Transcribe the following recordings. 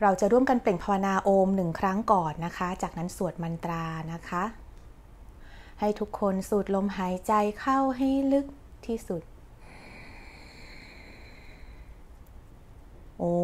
เราจะร่วมกันเปล่งภาวนาโอม1 ครั้งก่อนนะคะจากนั้นสวดมันตรานะคะให้ทุกคนสูดลมหายใจเข้าให้ลึกที่สุดโอ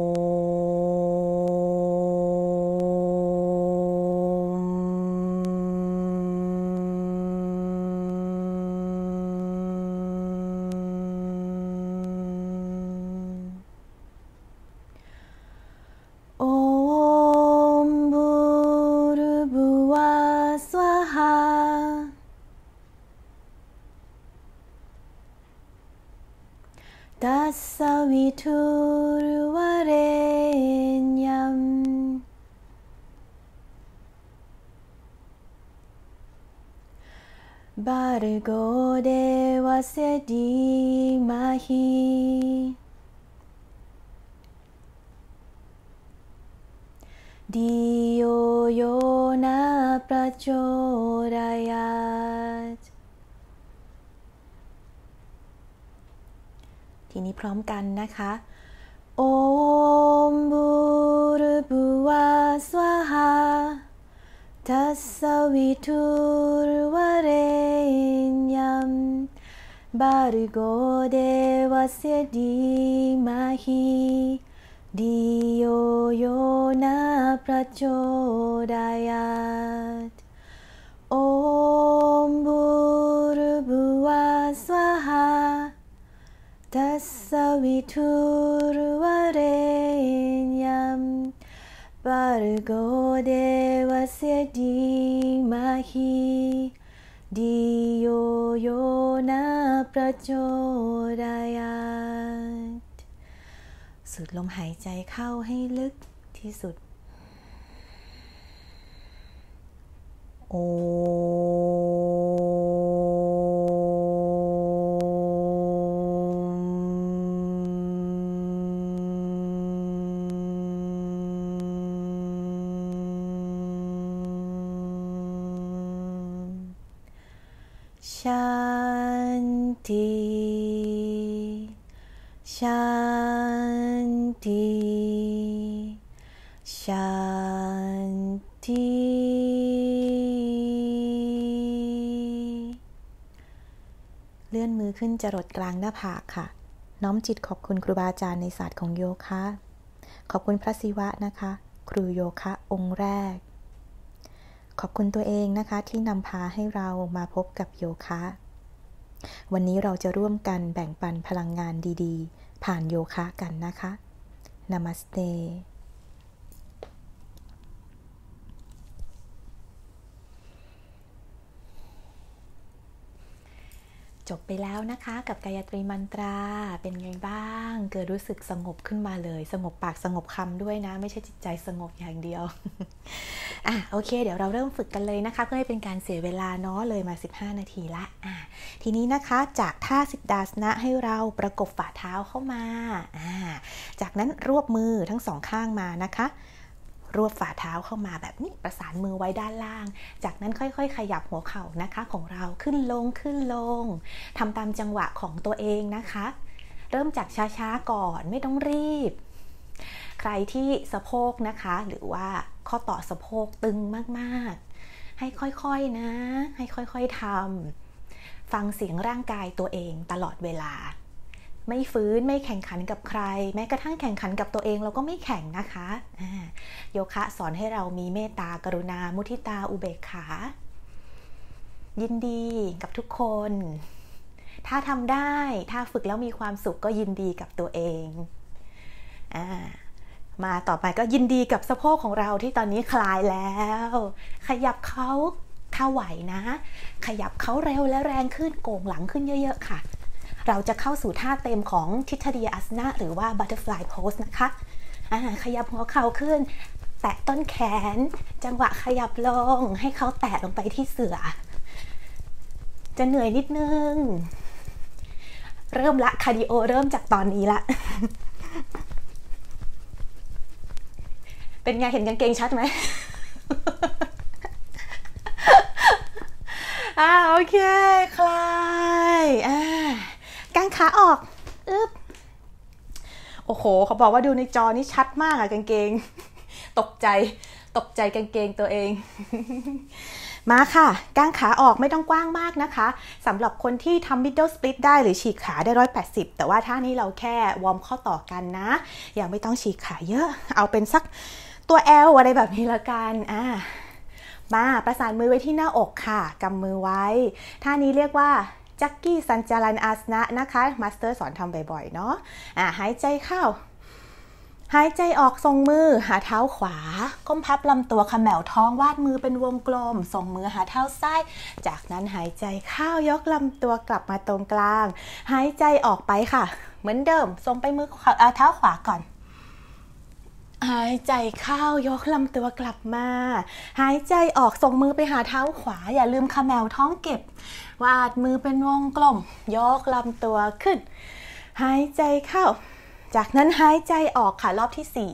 ตัสสะวิทุรวเรญญัมบาร์โกเดวะเสดีมาฮีดิโยโยนาประโชดายาตทีนี้พร้อมกันนะคะโอมบูรบุวาสวาหาทัสสะวิทุรวเรญญัมบาร์โกเดวะเสดีมาฮีดิโยโยนาประโชดายาตโอมบูรบุวาสวาหาตัสสะวิทุรวเรญญัมบาร์โกเดวะเสดีมาฮีดิโยโยนาประโชดายาตสูดลมหายใจเข้าให้ลึกที่สุดโอชันติชันติชันติเลื่อนมือขึ้นจรดกลางหน้าผากค่ะน้อมจิตขอบคุณครูบาอาจารย์ในศาสตร์ของโยคะขอบคุณพระศิวะนะคะครูโยคะองค์แรกขอบคุณตัวเองนะคะที่นำพาให้เรามาพบกับโยคะวันนี้เราจะร่วมกันแบ่งปันพลังงานดีๆผ่านโยคะกันนะคะนามัสเตจบไปแล้วนะคะกับกายตรีมันตราเป็นไงบ้างเกิดรู้สึกสงบขึ้นมาเลยสงบปากสงบคำด้วยนะไม่ใช่จิตใจสงบอย่างเดียวโอเคเดี๋ยวเราเริ่มฝึกกันเลยนะคะเพื่อให้เป็นการเสียเวลาเนาะเลยมา15 นาทีละทีนี้นะคะจากท่าสิทธาสนะให้เราประกบฝ่าเท้าเข้ามาจากนั้นรวบมือทั้ง2 ข้างมานะคะรวบฝ่าเท้าเข้ามาแบบนี้ประสานมือไว้ด้านล่างจากนั้นค่อยๆขยับหัวเข่านะคะของเราขึ้นลงขึ้นลงทำตามจังหวะของตัวเองนะคะเริ่มจากช้าๆก่อนไม่ต้องรีบใครที่สะโพกนะคะหรือว่าข้อต่อสะโพกตึงมากๆให้ค่อยๆนะให้ค่อยๆทำฟังเสียงร่างกายตัวเองตลอดเวลาไม่ฟื้นไม่แข่งขันกับใครแม้กระทั่งแข่งขันกับตัวเองเราก็ไม่แข่งนะคะโยคะสอนให้เรามีเมตตากรุณามุทิตาอุเบกขายินดีกับทุกคนถ้าทำได้ถ้าฝึกแล้วมีความสุขก็ยินดีกับตัวเองมาต่อไปก็ยินดีกับสะโพกของเราที่ตอนนี้คลายแล้วขยับเขาถ้าไหวนะขยับเขาเร็วและแรงขึ้นโก่งหลังขึ้นเยอะๆค่ะเราจะเข้าสู่ท่าเต็มของทิฏฐิอาสนะหรือว่า Butterfly Pose นะคะขยับหัวเข่าขึ้นแตะต้นแขนจังหวะขยับลงให้เขาแตะลงไปที่เสื่อจะเหนื่อยนิดนึงเริ่มละคาร์ดิโอเริ่มจากตอนนี้ละ เป็นไงเห็นกางเกงชัดไหม โอเคคลายกางขาออกอึ๊บโอ้โหโหเขาบอกว่าดูในจอนี่ชัดมากอะกางเกงตกใจกางเกงตัวเองมาค่ะกางขาออกไม่ต้องกว้างมากนะคะสำหรับคนที่ทำ middle split ได้หรือฉีกขาได้180แต่ว่าท่านี้เราแค่วอร์มข้อต่อกันนะยังไม่ต้องฉีกขาเยอะเอาเป็นสักตัว L อะไรแบบนี้ละกันมาประสานมือไว้ที่หน้าอกค่ะกำมือไว้ท่านี้เรียกว่าจักกี้สัญจารันอาสนะนะคะมาสเตอร์สอนทำบ่อยๆเนาะหายใจเข้าหายใจออกทรงมือหาเท้าขวาก้มพับลำตัวเขม่วท้องวาดมือเป็นวงกลมส่งมือหาเท้าซ้ายจากนั้นหายใจเข้ายกลำตัวกลับมาตรงกลางหายใจออกไปค่ะเหมือนเดิมส่งไปมือเท้าขวาก่อนหายใจเข้ายกลำตัวกลับมาหายใจออกส่งมือไปหาเท้าขวาอย่าลืมเขม่วท้องเก็บวาดมือเป็นวงกลมยกลำตัวขึ้นหายใจเข้าจากนั้นหายใจออกค่ะรอบที่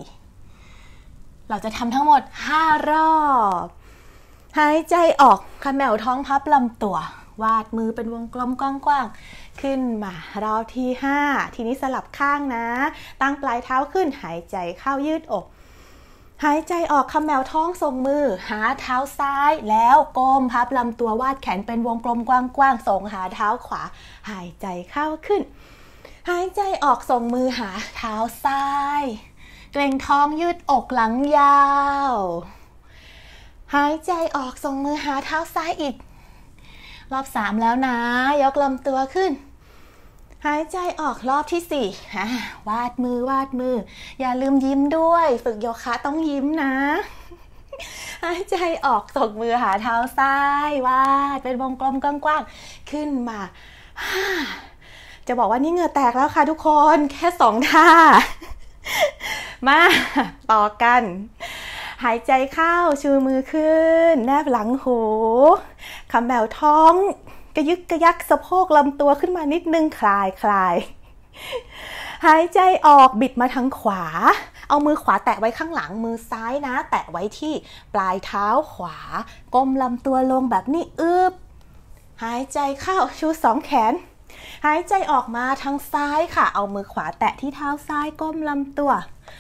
4เราจะทำทั้งหมด5รอบหายใจออกเขม่วท้องพับลำตัววาดมือเป็นวงกลมกว้างๆขึ้นมารอบที่5ทีนี้สลับข้างนะตั้งปลายเท้าขึ้นหายใจเข้ายืดอกหายใจออกเขม่วท้องส่งมือหาเท้าซ้ายแล้วก้มพับลำตัววาดแขนเป็นวงกลมกว้างๆส่งหาเท้าขวาหายใจเข้าขึ้นหายใจออกส่งมือหาเท้าซ้ายเกร็งท้องยืดอกหลังยาวหายใจออกส่งมือหาเท้าซ้ายอีกรอบ3แล้วนะยกลำตัวขึ้นหายใจออกรอบที่4วาดมืออย่าลืมยิ้มด้วยฝึกโยคะต้องยิ้มนะหายใจออกส่งมือหาเท้าซ้ายวาดเป็นวงกลมกว้างๆขึ้นมาจะบอกว่านี่เหงื่อแตกแล้วค่ะทุกคนแค่2ท่ามาต่อกันหายใจเข้าชูมือขึ้นแนบหลังหูเขม่วท้องกระยึกกระยักสะโพกลำตัวขึ้นมานิดนึงคลายหายใจออกบิดมาทางขวาเอามือขวาแตะไว้ข้างหลังมือซ้ายนะแตะไว้ที่ปลายเท้าขวาก้มลำตัวลงแบบนี้หายใจเข้าชู2แขนหายใจออกมาทางซ้ายค่ะเอามือขวาแตะที่เท้าซ้ายก้มลำตัว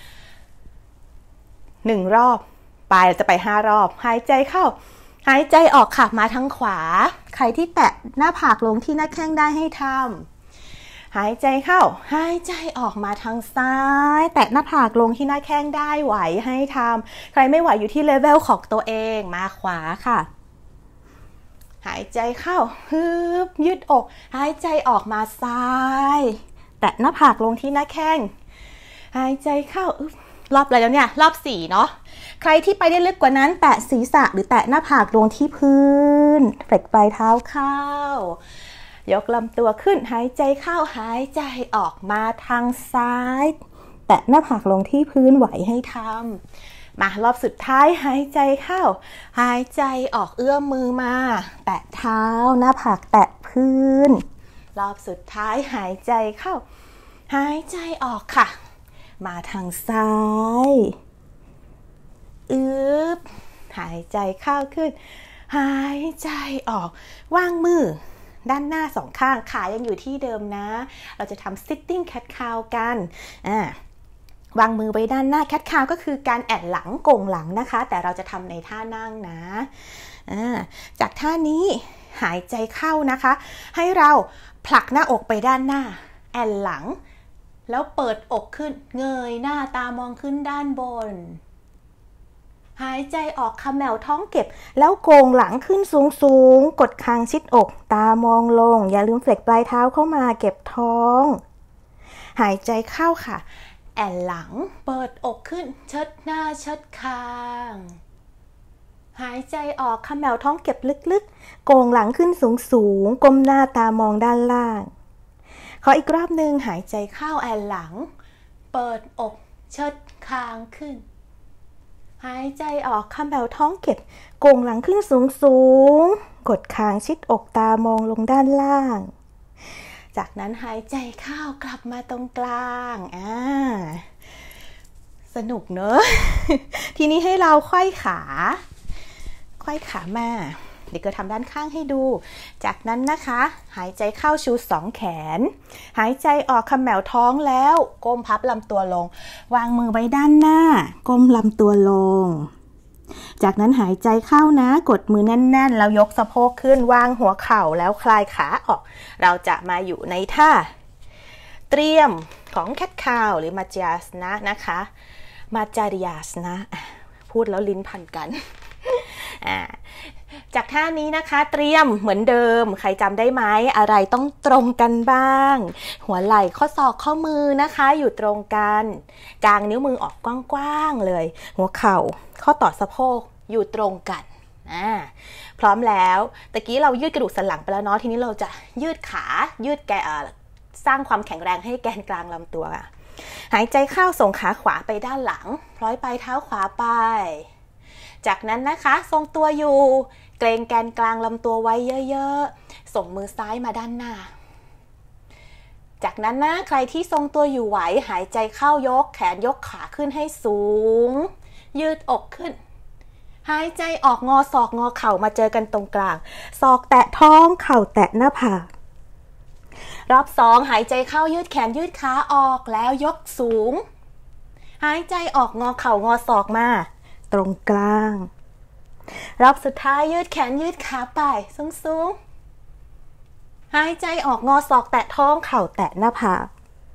1รอบไปจะไป5รอบหายใจเข้าหายใจออกค่ะมาทางขวาใครที่แตะหน้าผากลงที่หน้าแข้งได้ให้ทำหายใจเข้าหายใจออกมาทางซ้ายแตะหน้าผากลงที่หน้าแข้งได้ไหวให้ทำใครไม่ไหวอยู่ที่เลเวลของตัวเองมาขวาค่ะหายใจเข้ายืดอกหายใจออกมาซ้ายแตะหน้าผากลงที่หน้าแข้งหายใจเข้ารอบอะไรแล้วเนี่ยรอบ4เนาะใครที่ไปได้ลึกกว่านั้นแตะศีรษะหรือแตะหน้าผากลงที่พื้นเฟลกปลายเท้าเข้ายกลำตัวขึ้นหายใจเข้าหายใจออกมาทางซ้ายแตะหน้าผากลงที่พื้นไหวให้ทำมารอบสุดท้ายหายใจเข้าหายใจออกเอื้อมมือมาแตะเท้าหน้าผากแตะพื้นรอบสุดท้ายหายใจเข้าหายใจออกค่ะมาทางซ้ายหายใจเข้าขึ้นหายใจออกวางมือด้านหน้า2ข้างขายังอยู่ที่เดิมนะเราจะทำ sitting cat cow กันวางมือไว้ด้านหน้า cat cow ก็คือการแอนหลังโก่งหลังนะคะแต่เราจะทำในท่านั่งนะจากท่านี้หายใจเข้านะคะให้เราผลักหน้าอกไปด้านหน้าแอนหลังแล้วเปิดอกขึ้นเงยหน้าตามองขึ้นด้านบนหายใจออกเขม่วท้องเก็บแล้วโก่งหลังขึ้นสูงกดคางชิดอกตามองลงอย่าลืมเฟลกปลายเท้าเข้ามาเก็บท้องหายใจเข้าค่ะแอนหลังเปิดอกขึ้นเชิดหน้าเชิดคางหายใจออกเขม่วท้องเก็บลึกๆโก่งหลังขึ้นสูงก้มหน้าตามองด้านล่างขออีกรอบนึงหายใจเข้าแอนหลังเปิดอกเชิดคางขึ้นหายใจออกเขม่วท้องเก็บโก่งหลังขึ้นสูงกดคางชิดอกตามองลงด้านล่างจากนั้นหายใจเข้ากลับมาตรงกลางสนุกเนอะ ทีนี้ให้เราไขว้ขามาเดี๋ยวก็ทำด้านข้างให้ดูจากนั้นนะคะหายใจเข้าชู2แขนหายใจออกเขม่าท้องแล้วก้มพับลำตัวลงวางมือไว้ด้านหน้าก้มลำตัวลงจากนั้นหายใจเข้านะกดมือแน่นๆแล้วยกสะโพกขึ้นวางหัวเข่าแล้วคลายขาออกเราจะมาอยู่ในท่าเตรียมของแคทคาวหรือมาจาสนะนะคะมาจาริยาสนะพูดแล้วลิ้นพันกันจากท่านี้นะคะเตรียมเหมือนเดิมใครจำได้ไหมอะไรต้องตรงกันบ้างหัวไหล่ข้อศอกข้อมือนะคะอยู่ตรงกันกางนิ้วมือออกกว้างๆเลยหัวเข่าข้อต่อสะโพกอยู่ตรงกันพร้อมแล้วตะกี้เรายืดกระดูกสันหลังไปแล้วเนาะทีนี้เราจะยืดขายืดสร้างความแข็งแรงให้แกนกลางลำตัวหายใจเข้าส่งขาขวาไปด้านหลังพร้อยปลายเท้าขวาไปจากนั้นนะคะทรงตัวอยู่เกรงแกนกลางลำตัวไว้เยอะๆส่งมือซ้ายมาด้านหน้าจากนั้นนะใครที่ทรงตัวอยู่ไหวหายใจเข้ายกแขนยกขาขึ้นให้สูงยืดอกขึ้นหายใจออกงอศอกงอเข่ามาเจอกันตรงกลางศอกแตะท้องเข่าแตะหน้าผากรอบ2หายใจเข้ายืดแขนยืดขาออกแล้วยกสูงหายใจออกงอเข่างอศอกมาตรงกลางรอบสุดท้ายยืดแขนยืดขาไปสูงๆหายใจออกงอศอกแตะท้องเข่าแตะหน้าผาก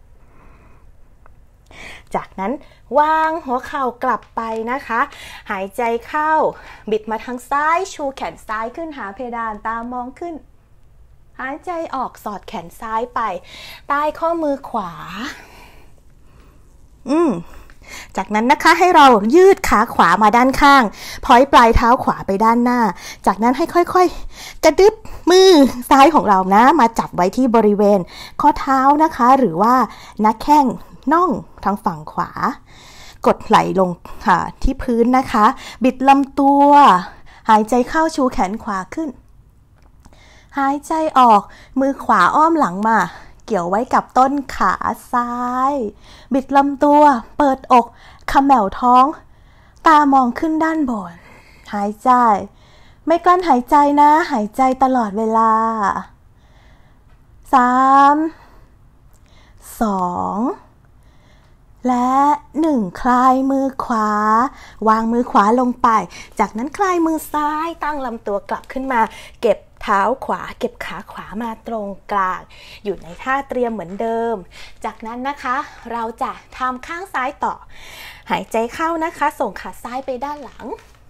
จากนั้นวางหัวเข่ากลับไปนะคะหายใจเข้าบิดมาทางซ้ายชูแขนซ้ายขึ้นหาเพดานตามองขึ้นหายใจออกสอดแขนซ้ายไปใต้ข้อมือขวาจากนั้นนะคะให้เรายืดขาขวามาด้านข้างพอยปลายเท้าขวาไปด้านหน้าจากนั้นให้ค่อยๆกระดึบมือซ้ายของเรานะมาจับไว้ที่บริเวณข้อเท้านะคะหรือว่าหน้าแข้งน่องทางฝั่งขวากดไหล่ลงค่ะที่พื้นนะคะบิดลำตัวหายใจเข้าชูแขนขวาขึ้นหายใจออกมือขวาอ้อมหลังมาเกี่ยวไว้กับต้นขาซ้ายบิดลำตัวเปิดอกเขม่าท้องตามองขึ้นด้านบนหายใจไม่กลั้นหายใจนะหายใจตลอดเวลา3 2และ1คลายมือขวาวางมือขวาลงไปจากนั้นคลายมือซ้ายตั้งลำตัวกลับขึ้นมาเก็บเท้าขวาเก็บขาขวามาตรงกลางอยู่ในท่าเตรียมเหมือนเดิมจากนั้นนะคะเราจะทำข้างซ้ายต่อหายใจเข้านะคะส่งขาซ้ายไปด้านหลัง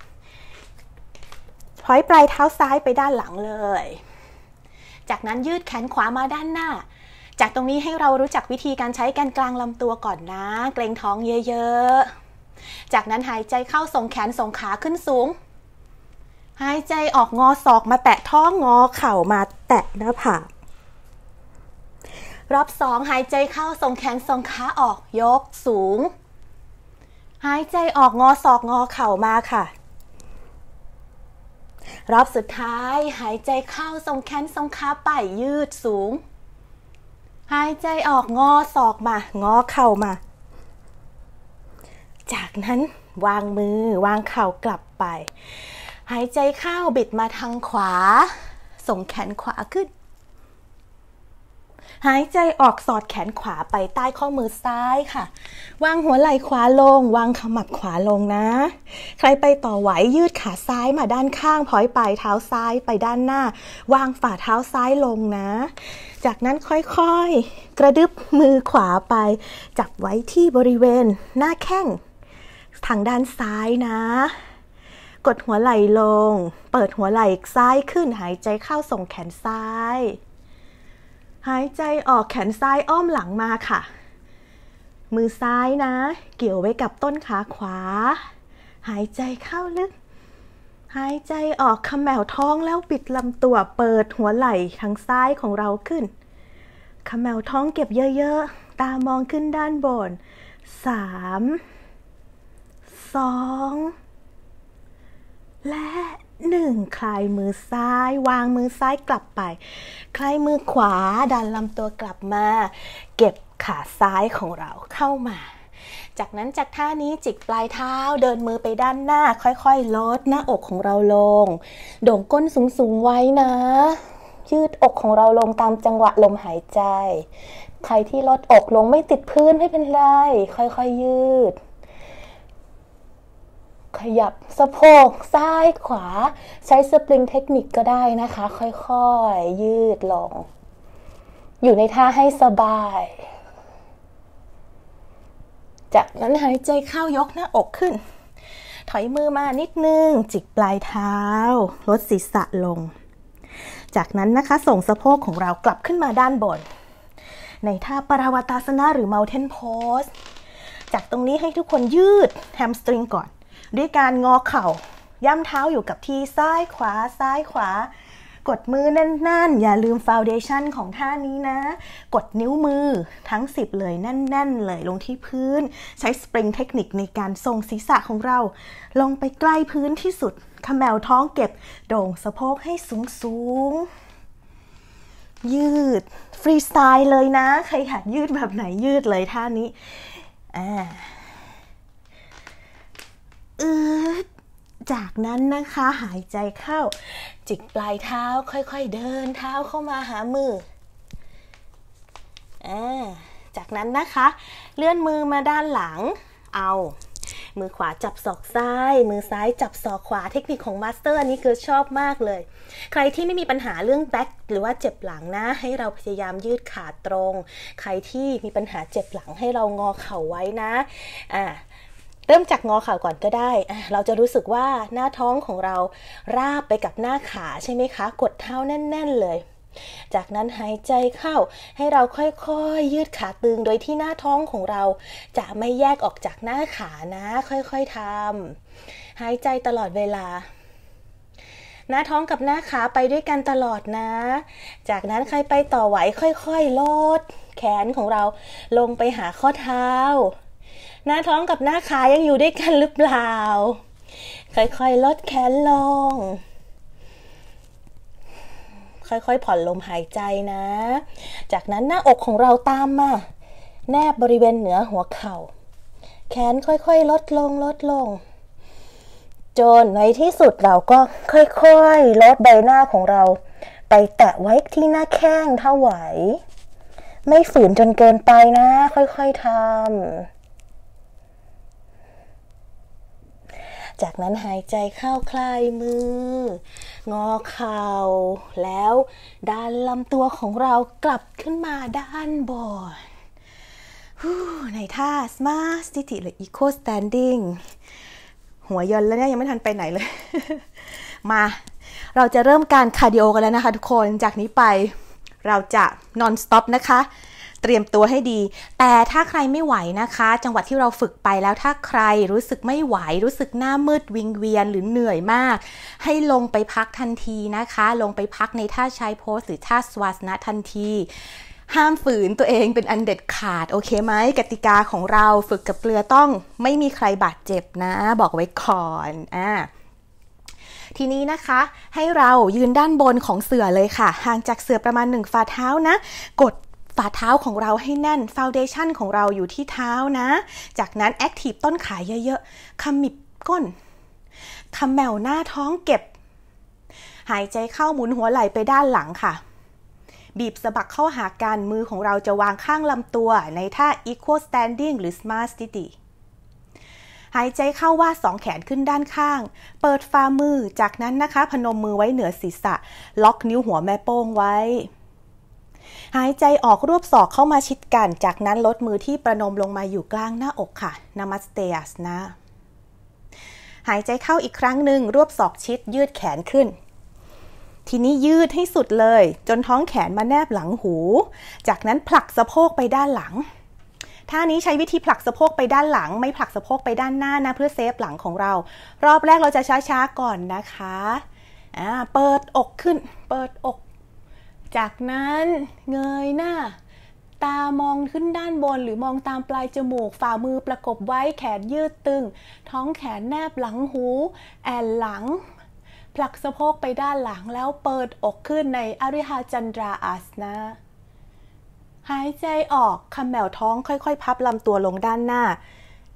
พอยปลายเท้าซ้ายไปด้านหลังเลยจากนั้นยืดแขนขวามาด้านหน้าจากตรงนี้ให้เรารู้จักวิธีการใช้แกนกลางลำตัวก่อนนะเกร็งท้องเยอะๆจากนั้นหายใจเข้าส่งแขนส่งขาขึ้นสูงหายใจออกงอศอกมาแตะท้องงอเข่ามาแตะหน้าผากรอบ2หายใจเข้าส่งแขนส่งขาออกยกสูงหายใจออกงอศอกงอเข่ามาค่ะรอบสุดท้ายหายใจเข้าส่งแขนส่งขาไปยืดสูงหายใจออกงอศอกมางอเข่ามาจากนั้นวางมือวางเข่ากลับไปหายใจเข้าบิดมาทางขวาส่งแขนขวาขึ้นหายใจออกสอดแขนขวาไปใต้ข้อมือซ้ายค่ะวางหัวไหล่ขวาลงวางขมับขวาลงนะใครไปต่อไหวยืดขาซ้ายมาด้านข้างพอยปลายเท้าซ้ายไปด้านหน้าวางฝ่าเท้าซ้ายลงนะจากนั้นค่อยๆกระดึบมือขวาไปจับไว้ที่บริเวณหน้าแข้งทางด้านซ้ายนะกดหัวไหล่ลงเปิดหัวไหล่ซ้ายขึ้นหายใจเข้าส่งแขนซ้ายหายใจออกแขนซ้ายอ้อมหลังมาค่ะมือซ้ายนะเกี่ยวไว้กับต้นขาขวาหายใจเข้าลึกหายใจออกเขม่าท้องแล้วปิดลำตัวเปิดหัวไหล่ทางซ้ายของเราขึ้นเขม่าท้องเก็บเยอะๆตามองขึ้นด้านบน3 2และ1คลายมือซ้ายวางมือซ้ายกลับไปคลายมือขวาดันลำตัวกลับมาเก็บขาซ้ายของเราเข้ามาจากนั้นจากท่านี้จิกปลายเท้าเดินมือไปด้านหน้าค่อยๆลดหน้าอกของเราลงโด่งก้นสูงๆไว้นะยืดอกของเราลงตามจังหวะลมหายใจใครที่ลดอกลงไม่ติดพื้นไม่เป็นไรค่อยๆยืดขยับสะโพกซ้ายขวาใช้สปริงเทคนิคก็ได้นะคะค่อยๆยืดลงอยู่ในท่าให้สบายจากนั้นหายใจเข้ายกหน้าอกขึ้นถอยมือมานิดนึงจิกปลายเท้าลดศีรษะลงจากนั้นนะคะส่งสะโพกของเรากลับขึ้นมาด้านบนในท่าปราวตาสนะหรือ Mountain Pose จากตรงนี้ให้ทุกคนยืดแฮมสตริงก่อนด้วยการงอเข่าย่ำเท้าอยู่กับที่ซ้ายขวาซ้ายขวากดมือแน่นๆอย่าลืมฟาวเดชั่นของท่านี้นะกดนิ้วมือทั้ง10เลยแน่นๆเลยลงที่พื้นใช้สปริงเทคนิคในการทรงศีรษะของเราลงไปใกล้พื้นที่สุดเขมวท้องเก็บโด่งสะโพกให้สูงยืดฟรีสไตล์เลยนะใครอยากยืดแบบไหนยืดเลยท่านี้จากนั้นนะคะหายใจเข้าจิกปลายเท้าค่อยๆเดินเท้าเข้ามาหามือจากนั้นนะคะเลื่อนมือมาด้านหลังเอามือขวาจับศอกซ้ายมือซ้ายจับศอกขวาเทคนิคของมาสเตอร์อันนี้คือชอบมากเลยใครที่ไม่มีปัญหาเรื่องแบ็คหรือว่าเจ็บหลังนะให้เราพยายามยืดขาตรงใครที่มีปัญหาเจ็บหลังให้เรางอเข่าไว้นะเริ่มจากงอเข่าก่อนก็ได้เราจะรู้สึกว่าหน้าท้องของเราราบไปกับหน้าขาใช่ไหมคะกดเท้าแน่นๆเลยจากนั้นหายใจเข้าให้เราค่อยๆยืดขาตึงโดยที่หน้าท้องของเราจะไม่แยกออกจากหน้าขานะค่อยๆทำหายใจตลอดเวลาหน้าท้องกับหน้าขาไปด้วยกันตลอดนะจากนั้นใครไปต่อไหวค่อยๆลดแขนของเราลงไปหาข้อเท้าหน้าท้องกับหน้าขายังอยู่ด้วยกันหรือเปล่าค่อยๆลดแขนลงค่อยๆผ่อนลมหายใจนะจากนั้นหน้าอกของเราตามมาแนบบริเวณเหนือหัวเข่าแขนค่อยๆลดลงจนในที่สุดเราก็ค่อยๆลดใบหน้าของเราไปแตะไว้ที่หน้าแข้งถ้าไหวไม่ฝืนจนเกินไปนะค่อยๆทำจากนั้นหายใจเข้าคลายมืองอเข่าแล้วดันลำตัวของเรากลับขึ้นมาด้านบนในท่า Smart Sitting หรือ Eco Standing หัวยนแล้วเนี่ยยังไม่ทันไปไหนเลย มาเราจะเริ่มการคาร์ดิโอกันแล้วนะคะทุกคนจากนี้ไปเราจะ non stop นะคะเตรียมตัวให้ดีแต่ถ้าใครไม่ไหวนะคะจังหวะที่เราฝึกไปแล้วถ้าใครรู้สึกไม่ไหวรู้สึกหน้ามืดวิงเวียนหรือเหนื่อยมากให้ลงไปพักทันทีนะคะลงไปพักในท่าชายโพสหรือท่าสวาสนะทันทีห้ามฝืนตัวเองเป็นอันเด็ดขาดโอเคไหมกติกาของเราฝึกกับเกลือต้องไม่มีใครบาดเจ็บนะบอกไว้ก่อนทีนี้นะคะให้เรายืนด้านบนของเสื่อเลยค่ะห่างจากเสื่อประมาณ1ฝ่าเท้านะกดฝ่าเท้าของเราให้แน่นฟาวเดชั่นของเราอยู่ที่เท้านะจากนั้นแอคทีฟต้นขาเยอะๆขมิบก้นเขมวหน้าท้องเก็บหายใจเข้าหมุนหัวไหล่ไปด้านหลังค่ะบีบสะบักเข้าหากันมือของเราจะวางข้างลำตัวในท่า Equal Standing หรือ Smart Sitting หายใจเข้าวาด2แขนขึ้นด้านข้างเปิดฝ่ามือจากนั้นนะคะพนมมือไว้เหนือศีรษะล็อกนิ้วหัวแม่โป้งไว้หายใจออกรวบศอกเข้ามาชิดกันจากนั้นลดมือที่ประนมลงมาอยู่กลางหน้าอกค่ะ Namaste Asana หายใจเข้าอีกครั้งหนึ่งรวบศอกชิดยืดแขนขึ้นทีนี้ยืดให้สุดเลยจนท้องแขนมาแนบหลังหูจากนั้นผลักสะโพกไปด้านหลังท่านี้ใช้วิธีผลักสะโพกไปด้านหลังไม่ผลักสะโพกไปด้านหน้านะเพื่อเซฟหลังของเรารอบแรกเราจะช้าๆก่อนนะคะเปิดอกขึ้นเปิดอกจากนั้นเงยหน้าตามองขึ้นด้านบนหรือมองตามปลายจมูกฝ่ามือประกบไว้แขนยืดตึงท้องแขนแนบหลังหูแอนหลังผลักสะโพกไปด้านหลังแล้วเปิดอกขึ้นในอริหจันทราอาสนะหายใจออกเขมวท้องค่อยๆพับลำตัวลงด้านหน้า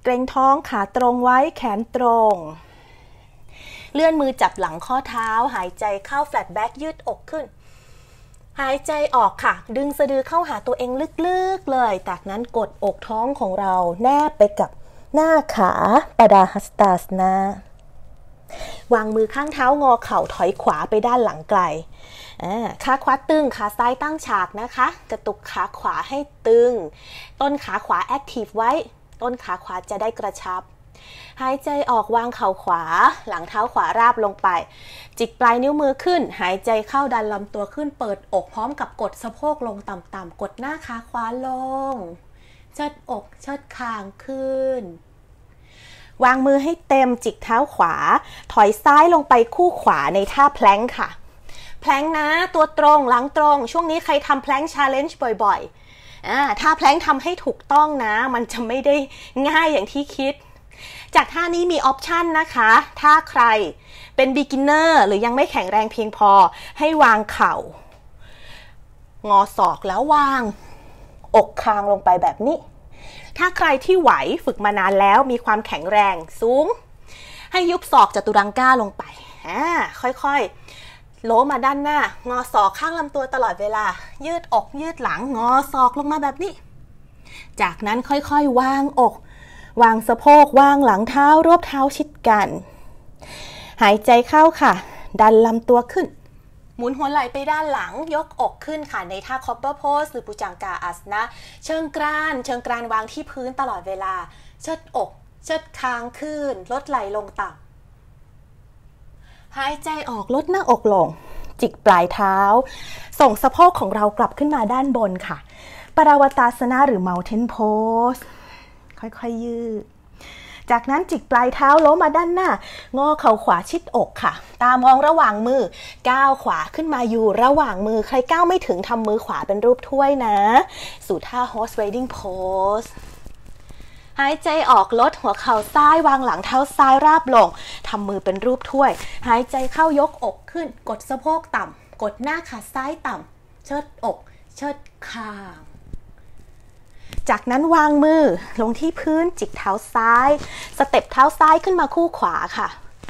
เกร็งท้องขาตรงไว้แขนตรงเลื่อนมือจับหลังข้อเท้าหายใจเข้า flat back ยืดอกขึ้นหายใจออกค่ะดึงสะดือเข้าหาตัวเองลึกๆเลยจากนั้นกดอกท้องของเราแนบไปกับหน้าขาปดาหัสตาสนาวางมือข้างเท้างอเข่าถอยขวาไปด้านหลังไกลขาขวาตึงขาซ้ายตั้งฉากนะคะกระตุกขาขวาให้ตึงต้นขาขวาแอคทีฟไว้ต้นขาขวาจะได้กระชับหายใจออกวางเข่าขวาหลังเท้าขวาราบลงไปจิกปลายนิ้วมือขึ้นหายใจเข้าดันลำตัวขึ้นเปิดอกพร้อมกับกดสะโพกลงต่ำๆกดหน้าขาขวาลงเชิดอกเชิดคางขึ้นวางมือให้เต็มจิกเท้าขวาถอยซ้ายลงไปคู่ขวาในท่าแพลงค่ะแพลงนะตัวตรงหลังตรงช่วงนี้ใครทำแพลงชาเลนจ์บ่อยๆถ้าแพลงทำให้ถูกต้องนะมันจะไม่ได้ง่ายอย่างที่คิดจากท่านี้มีออปชันนะคะถ้าใครเป็น beginner หรือยังไม่แข็งแรงเพียงพอให้วางเข่างอศอกแล้ววางอกคางลงไปแบบนี้ถ้าใครที่ไหวฝึกมานานแล้วมีความแข็งแรงสูงให้ยุบศอกจัตุรังก้าลงไปค่อยๆโล้มาด้านหน้างอศอกข้างลำตัวตลอดเวลายืดอกยืดหลังงอศอกลงมาแบบนี้จากนั้นค่อยๆวางอกวางสะโพกวางหลังเท้ารวบเท้าชิดกันหายใจเข้าค่ะดันลำตัวขึ้นหมุนหัวไหล่ไปด้านหลังยกอกขึ้นค่ะในท่า Cobra Pose หรือปุจังกาอาสนะเชิงกรานวางที่พื้นตลอดเวลาเชิดอกเชิดคางขึ้นลดไหล่ลงต่ำหายใจออกลดหน้าอกลงจิกปลายเท้าส่งสะโพกของเรากลับขึ้นมาด้านบนค่ะปราวตาสนะหรือ Mountain Pose ค่อยๆยืดจากนั้นจิกปลายเท้าล้มมาด้านหน้างอเข่าขวาชิดอกค่ะตามองระหว่างมือก้าวขวาขึ้นมาอยู่ระหว่างมือใครก้าวไม่ถึงทำมือขวาเป็นรูปถ้วยนะสู่ท่า Horse Riding Pose หายใจออกลดหัวเข่าซ้ายวางหลังเท้าซ้ายราบลงทำมือเป็นรูปถ้วยหายใจเข้ายกอกขึ้นกดสะโพกต่ำกดหน้าขาซ้ายต่ำเชิดอกเชิดคางจากนั้นวางมือลงที่พื้นจิกเท้าซ้ายสเต็ปเท้าซ้ายขึ้นมาคู่ขวาค่ะ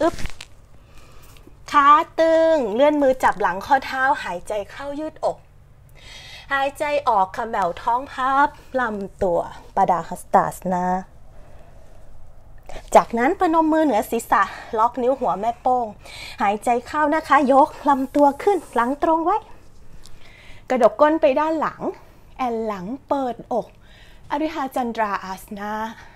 ขาตึงเลื่อนมือจับหลังข้อเท้าหายใจเข้ายืดอกหายใจออกคำแบวท้องพับลำตัวปดาหัสตาสนะจากนั้นประนมมือเหนือศีรษะล็อกนิ้วหัวแม่โป้งหายใจเข้านะคะยกลำตัวขึ้นหลังตรงไว้กระดกก้นไปด้านหลังแอนหลังเปิดอกอริหาจันทราอาสนะ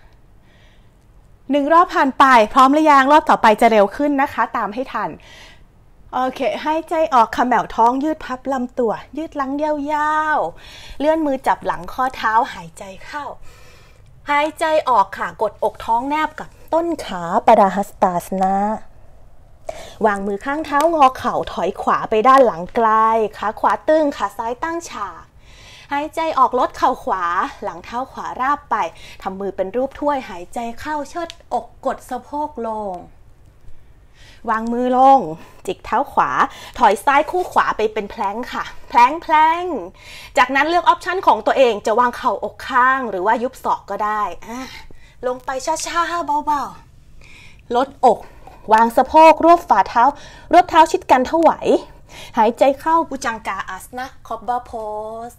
1 รอบผ่านไปพร้อมหรือยังรอบต่อไปจะเร็วขึ้นนะคะตามให้ทันโอเคให้ใจออกคำแบวท้องยืดพับลำตัวยืดหลังยาวๆเลื่อนมือจับหลังข้อเท้าหายใจเข้าหายใจออกค่ะกดอกท้องแนบกับต้นขาปดาหัสตาสนะวางมือข้างเท้างอเข่าถอยขวาไปด้านหลังไกลขาขวาตึงขาซ้ายตั้งฉากหายใจออกลดเข่าขวาหลังเท้าขวาราบไปทำมือเป็นรูปถ้วยหายใจเข้าเชิดอกกดสะโพกลงวางมือลงจิกเท้าขวาถอยซ้ายคู่ขวาไปเป็นแพลงค่ะแพลงจากนั้นเลือกออปชันของตัวเองจะวางเข่าอกข้างหรือว่ายุบศอกก็ได้ลงไปช้าๆเบาๆลดอกวางสะโพกรวบฝ่าเท้ารวบเท้าชิดกันเท่าไหวหายใจเข้าปุจังกาอาสนะ Cobra Pose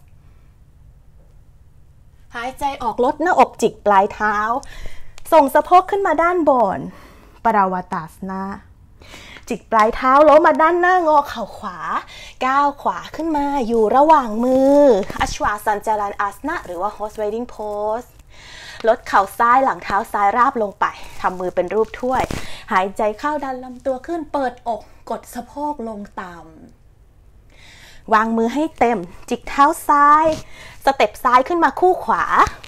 หายใจออกลดหน้าอกจิกปลายเท้าส่งสะโพกขึ้นมาด้านบนปราวตาสนะจิกปลายเท้าล้มมาด้านหน้างอเข่าขวาก้าวขวาขึ้นมาอยู่ระหว่างมืออัชวาสันจารันอาสนะหรือว่า Horse Riding Pose ลดเข่าซ้ายหลังเท้าซ้ายราบลงไปทำมือเป็นรูปถ้วยหายใจเข้าดันลำตัวขึ้นเปิดอกกดสะโพกลงต่ำวางมือให้เต็มจิกเท้าซ้ายสเต็ปซ้ายขึ้นมาคู่ขวา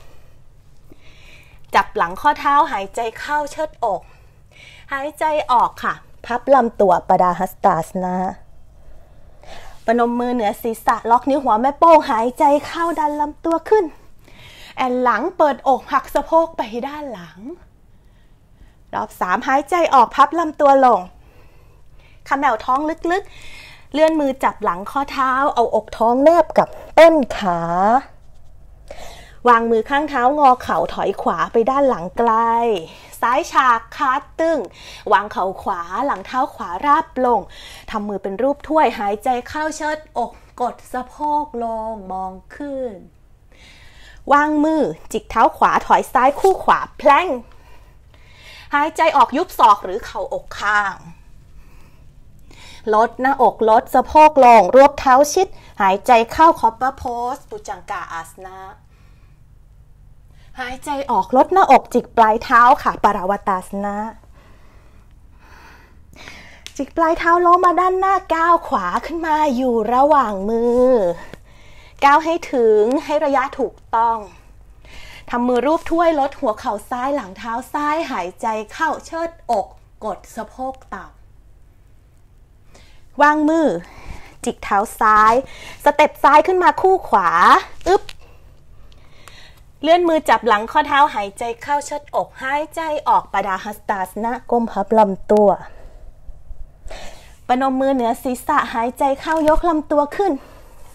จับหลังข้อเท้าหายใจเข้าเชิดอกหายใจออกค่ะพับลำตัวปดาหัสตาสนะประนมมือเหนือศีรษะล็อกนิ้วหัวแม่โป้งหายใจเข้าดันลำตัวขึ้นแอนหลังเปิดอกหักสะโพกไปด้านหลังรอบ3หายใจออกพับลำตัวลงคำแมวท้องลึกๆเลื่อนมือจับหลังข้อเท้าเอาอกท้องแนบกับต้นขาวางมือข้างเท้างอเข่าถอยขวาไปด้านหลังไกลซ้ายฉากขาตึงวางเข่าขวาหลังเท้าขวาราบลงทำมือเป็นรูปถ้วยหายใจเข้าเชิดอกกดสะโพกลงมองขึ้นวางมือจิกเท้าขวาถอยซ้ายคู่ขวาแพลงหายใจออกยุบศอกหรือเข่าอกข้างลดหน้าอกลดสะโพกลงรวบเท้าชิดหายใจเข้าคอปเปอร์โพสปุจังกาอาสนะหายใจออกลดหน้าอกจิกปลายเท้าค่ะปราวตาสนะจิกปลายเท้าลงมาด้านหน้าก้าวขวาขึ้นมาอยู่ระหว่างมือก้าวให้ถึงให้ระยะถูกต้องทำมือรูปถ้วยลดหัวเข่าซ้ายหลังเท้าซ้ายหายใจเข้าเชิดอกกดสะโพกต่ำวางมือจิกเท้าซ้ายสเต็ปซ้ายขึ้นมาคู่ขวาอึ๊บเลื่อนมือจับหลังข้อเท้าหายใจเข้าเชิดอกหายใจออกปดาหัสตาสนะก้มพับลำตัวประนมมือเหนือศีรษะหายใจเข้ายกลำตัวขึ้น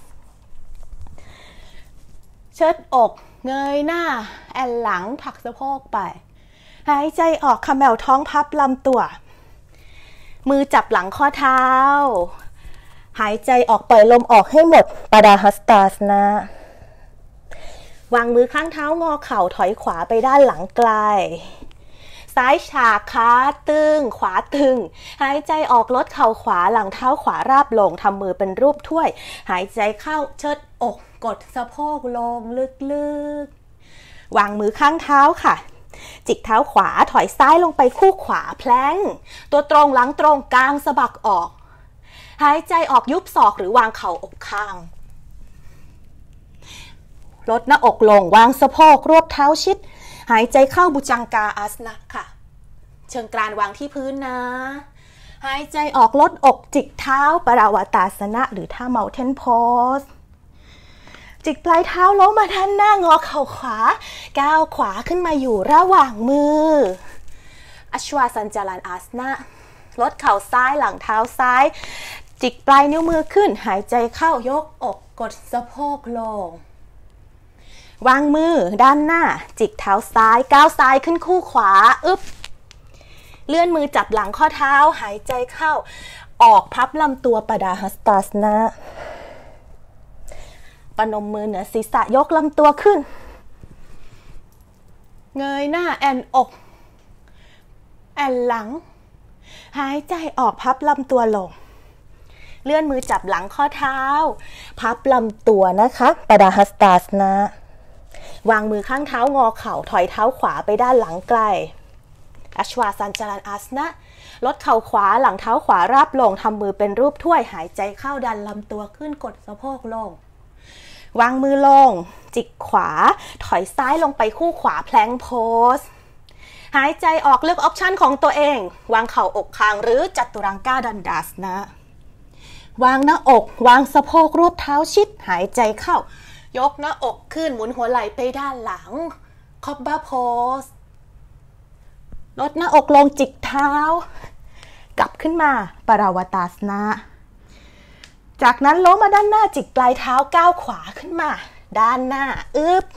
เชิดอกเงยหน้าแอนหลังผลักสะโพกไปหายใจออกเขม่าท้องพับลำตัวมือจับหลังข้อเท้าหายใจออกปล่อยลมออกให้หมดปดาหัสตาสนะวางมือข้างเท้างอเข่าถอยขวาไปด้านหลังไกลซ้ายฉากขาตึงขวาตึงหายใจออกลดเข่าขวาหลังเท้าขวาราบลงทำมือเป็นรูปถ้วยหายใจเข้าเชิดอกกดสะโพกลงลึกๆวางมือข้างเท้าค่ะจิกเท้าขวาถอยซ้ายลงไปคู่ขวาแพลงตัวตรงหลังตรงกลางสะบักออกหายใจออกยุบศอกหรือวางเข่าอกข้างลดหน้าอกลงวางสะโพกรวบเท้าชิดหายใจเข้าบุจังกาอาสนะค่ะเชิงกรานวางที่พื้นนะหายใจออกลดอกจิกเท้าปราวตาสนะหรือท่า Mountain Pose จิกปลายเท้าลงมาด้านหน้างอเข่าขวาก้าวขวาขึ้นมาอยู่ระหว่างมืออัชวาสัญจารอาสนะลดเข่าซ้ายหลังเท้าซ้ายจิกปลายนิ้วมือขึ้นหายใจเข้ายกอกกดสะโพกลงวางมือด้านหน้าจิกเท้าซ้ายก้าวซ้ายขึ้นคู่ขวาอึ๊บเลื่อนมือจับหลังข้อเท้าหายใจเข้าออกพับลำตัวปดาหัสตาสนะประนมมือเหนือศีรษะยกลำตัวขึ้นเงยหน้าแอนอกแอนหลังหายใจออกพับลำตัวลงเลื่อนมือจับหลังข้อเท้าพับลำตัวนะคะปดาหัสตาสนะวางมือข้างเท้างอเข่าถอยเท้าขวาไปด้านหลังไกลอัชวาสัญจารอาสนะลดเข่าขวาหลังเท้าขวาราบลงทำมือเป็นรูปถ้วยหายใจเข้าดันลำตัวขึ้นกดสะโพกลงวางมือลงจิกขวาถอยซ้ายลงไปคู่ขวาแพลงโพสหายใจออกเลือกออปชันของตัวเองวางเข่าอกคางหรือจัตุรังกาดันดาสนะวางหน้าอกวางสะโพกรวบเท้าชิดหายใจเข้ายกหน้าอกขึ้นหมุนหัวไหล่ไปด้านหลังคอบบ้าโพสลดหน้าอกลงจิกเท้ากลับขึ้นมาปราวตาสนะจากนั้นล้มมาด้านหน้าจิกปลายเท้าก้าวขวาขึ้นมาด้านหน้าอึ๊บ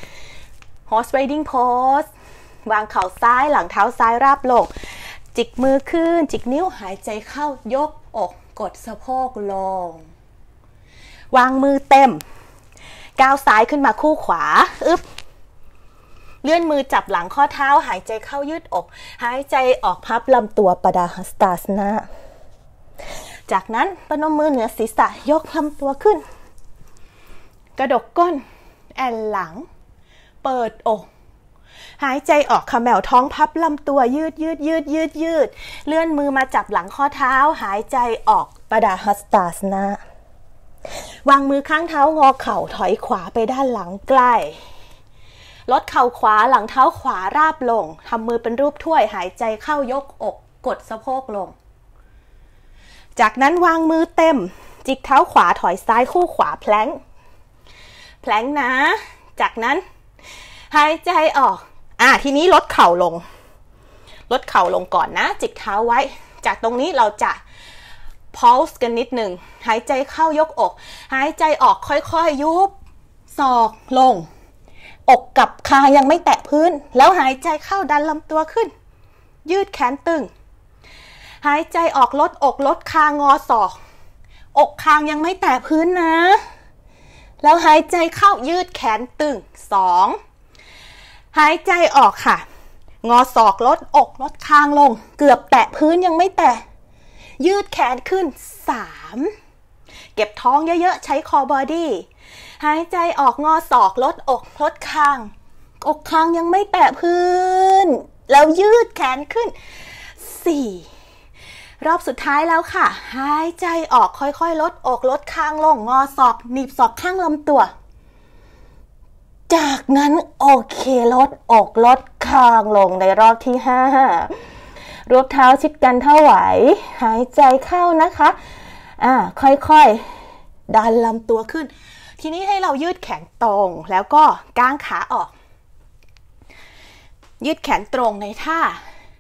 Horse Riding Pose วางเข่าซ้ายหลังเท้าซ้ายราบลงจิกมือขึ้นจิกนิ้วหายใจเข้ายกอกกดสะโพกลงวางมือเต็มก้าวซ้ายขึ้นมาคู่ขวาอึ๊บเลื่อนมือจับหลังข้อเท้าหายใจเข้ายืดอกหายใจออกพับลำตัวปดาหัสตาสนะจากนั้นประนมมือเหนือศีรษะยกลำตัวขึ้นกระดกก้นแอนหลังเปิดอกหายใจออกเขม่าท้องพับลำตัวยืดเลื่อนมือมาจับหลังข้อเท้าหายใจออกปดาหัสตาสนะวางมือข้างเท้างอเข่าถอยขวาไปด้านหลังใกล้ลดเข่าขวาหลังเท้าขวาราบลงทำมือเป็นรูปถ้วยหายใจเข้ายกอกกดสะโพกลงจากนั้นวางมือเต็มจิกเท้าขวาถอยซ้ายคู่ขวาแพลงนะจากนั้นหายใจออกทีนี้ลดเข่าลงก่อนนะจิกเท้าไว้จากตรงนี้เราจะ pulse กันนิดหนึ่งหายใจเข้ายกอกหายใจออกค่อยๆยุบศอกลงอกกับคางยังไม่แตะพื้นแล้วหายใจเข้าดันลำตัวขึ้นยืดแขนตึงหายใจออกลดอกลดคางงอศอกอกคางยังไม่แตะพื้นนะแล้วหายใจเข้ายืดแขนตึง2หายใจออกค่ะงอศอกลดอกลดคางลงเกือบแตะพื้นยังไม่แตะยืดแขนขึ้น3เก็บท้องเยอะๆใช้คอบอดี้หายใจออกงอศอกลดอกลดคางอกคางยังไม่แตะพื้นแล้วยืดแขนขึ้น4รอบสุดท้ายแล้วค่ะหายใจออกค่อยๆลดอกลดคางลงงอศอกหนีบศอกข้างลำตัวจากนั้นโอเคลดอกลดคางลงในรอบที่5รวบเท้าชิดกันเท่าไหวหายใจเข้านะคะค่อยๆดันลำตัวขึ้นทีนี้ให้เรายืดแขนตรงแล้วก็ก้างขาออกยืดแขนตรงในท่า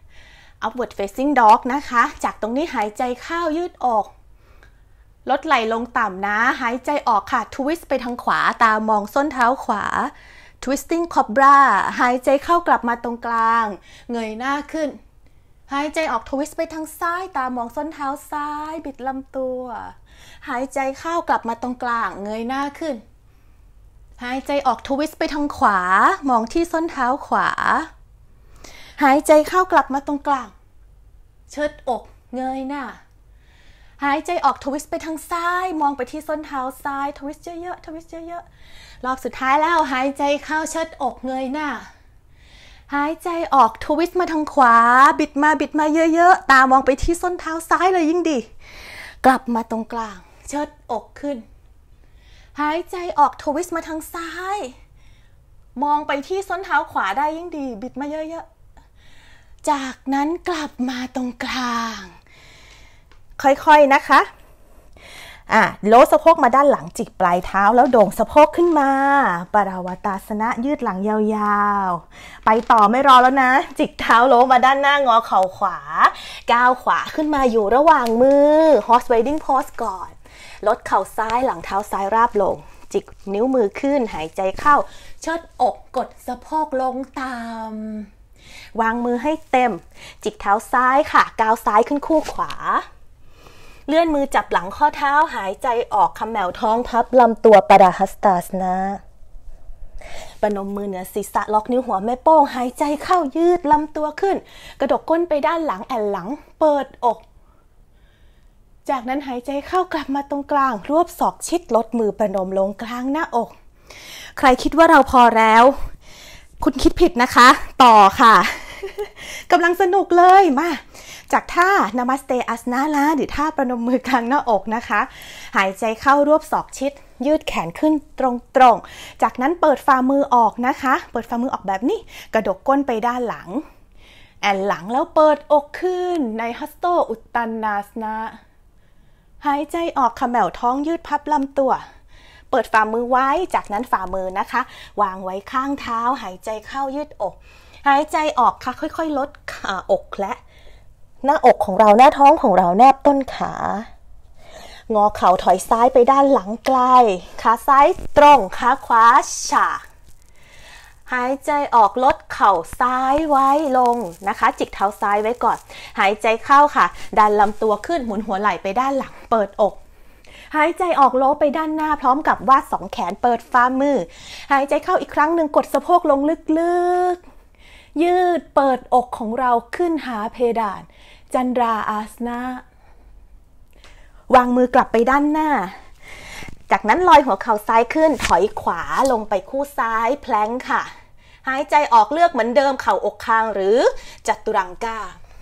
upward facing dog นะคะจากตรงนี้หายใจเข้ายืดอกลดไหล่ลงต่ำนะหายใจออกค่ะ twist ไปทางขวาตามองส้นเท้าขวา twisting cobra หายใจเข้ากลับมาตรงกลางเงยหน้าขึ้นหายใจออกทวิสต์ไปทางซ้ายตามองส้นเท้าซ้ายบิดลำตัวหายใจเข้ากลับมาตรงกลางเงยหน้าขึ้นหายใจออกทวิสต์ไปทางขวามองที่ส้นเท้าขวาหายใจเข้ากลับมาตรงกลางเชิดอกเงยหน้าหายใจออกทวิสต์ไปทางซ้ายมองไปที่ส้นเท้าซ้ายทวิสต์เยอะๆทวิสต์เยอะๆรอบสุดท้ายแล้วหายใจเข้าเชิดอกเงยหน้าหายใจออกทวิสต์มาทางขวาบิดมาเยอะๆตามองไปที่ส้นเท้าซ้ายเลยยิ่งดีกลับมาตรงกลางเชิดอกขึ้นหายใจออกทวิสต์มาทางซ้ายมองไปที่ส้นเท้าขวาได้ยิ่งดีบิดมาเยอะๆจากนั้นกลับมาตรงกลางค่อยๆนะคะโล้สะโพกมาด้านหลังจิกปลายเท้าแล้วโด่งสะโพกขึ้นมาปราวตาสนะยืดหลังยาวๆไปต่อไม่รอแล้วนะจิกเท้าโล้มาด้านหน้างอเข่าขวาก้าวขวาขึ้นมาอยู่ระหว่างมือ horse riding pose ก่อนลดเข่าซ้ายหลังเท้าซ้ายราบลงจิกนิ้วมือขึ้นหายใจเข้าเชิดอกกดสะโพกลงตามวางมือให้เต็มจิกเท้าซ้ายค่ะก้าวซ้ายขึ้นคู่ขวาเลื่อนมือจับหลังข้อเท้าหายใจออกคำแมวท้องพับลำตัวปราหัสตาสนะประนมมือเหนือศีรษะล็อกนิ้วหัวแม่โป้งหายใจเข้ายืดลำตัวขึ้นกระดกก้นไปด้านหลังแอนหลังเปิดอกจากนั้นหายใจเข้ากลับมาตรงกลางรวบศอกชิดลดมือประนมลงกลางหน้าอกใครคิดว่าเราพอแล้วคุณคิดผิดนะคะต่อค่ะ กำลังสนุกเลยมาจากท่า Namaste Asana หรือท่าประนมมือกลางหน้าอกนะคะหายใจเข้ารวบศอกชิดยืดแขนขึ้นตรงๆจากนั้นเปิดฝ่ามือออกนะคะเปิดฝ่ามือออกแบบนี้กระดกก้นไปด้านหลังแอนหลังแล้วเปิดอกขึ้นในฮัสโตอุตตันนาสนะหายใจออกขมแมวท้องยืดพับลำตัวเปิดฝ่ามือไว้จากนั้นฝ่ามือนะคะวางไว้ข้างเท้าหายใจเข้ายืดอกหายใจออกค่ะค่อยๆลดอกและหน้าอกของเราหน้าท้องของเราแนบต้นขางอเข่าถอยซ้ายไปด้านหลังไกลขาซ้ายตรงขาขวาฉากหายใจออกลดเข่าซ้ายไว้ลงนะคะจิกเท้าซ้ายไว้ก่อนหายใจเข้าค่ะดันลำตัวขึ้นหมุนหัวไหล่ไปด้านหลังเปิดอกหายใจออกโล้ไปด้านหน้าพร้อมกับวาด2แขนเปิดฝ่ามือหายใจเข้าอีกครั้งหนึ่งกดสะโพกลงลึกๆยืดเปิดอกของเราขึ้นหาเพดานจันดราอาสนะวางมือกลับไปด้านหน้าจากนั้นลอยหัวเข่าซ้ายขึ้นถอยขวาลงไปคู่ซ้ายแพลงค์ค่ะหายใจออกเลือกเหมือนเดิมเข่าอกคางหรือจัตุรังกา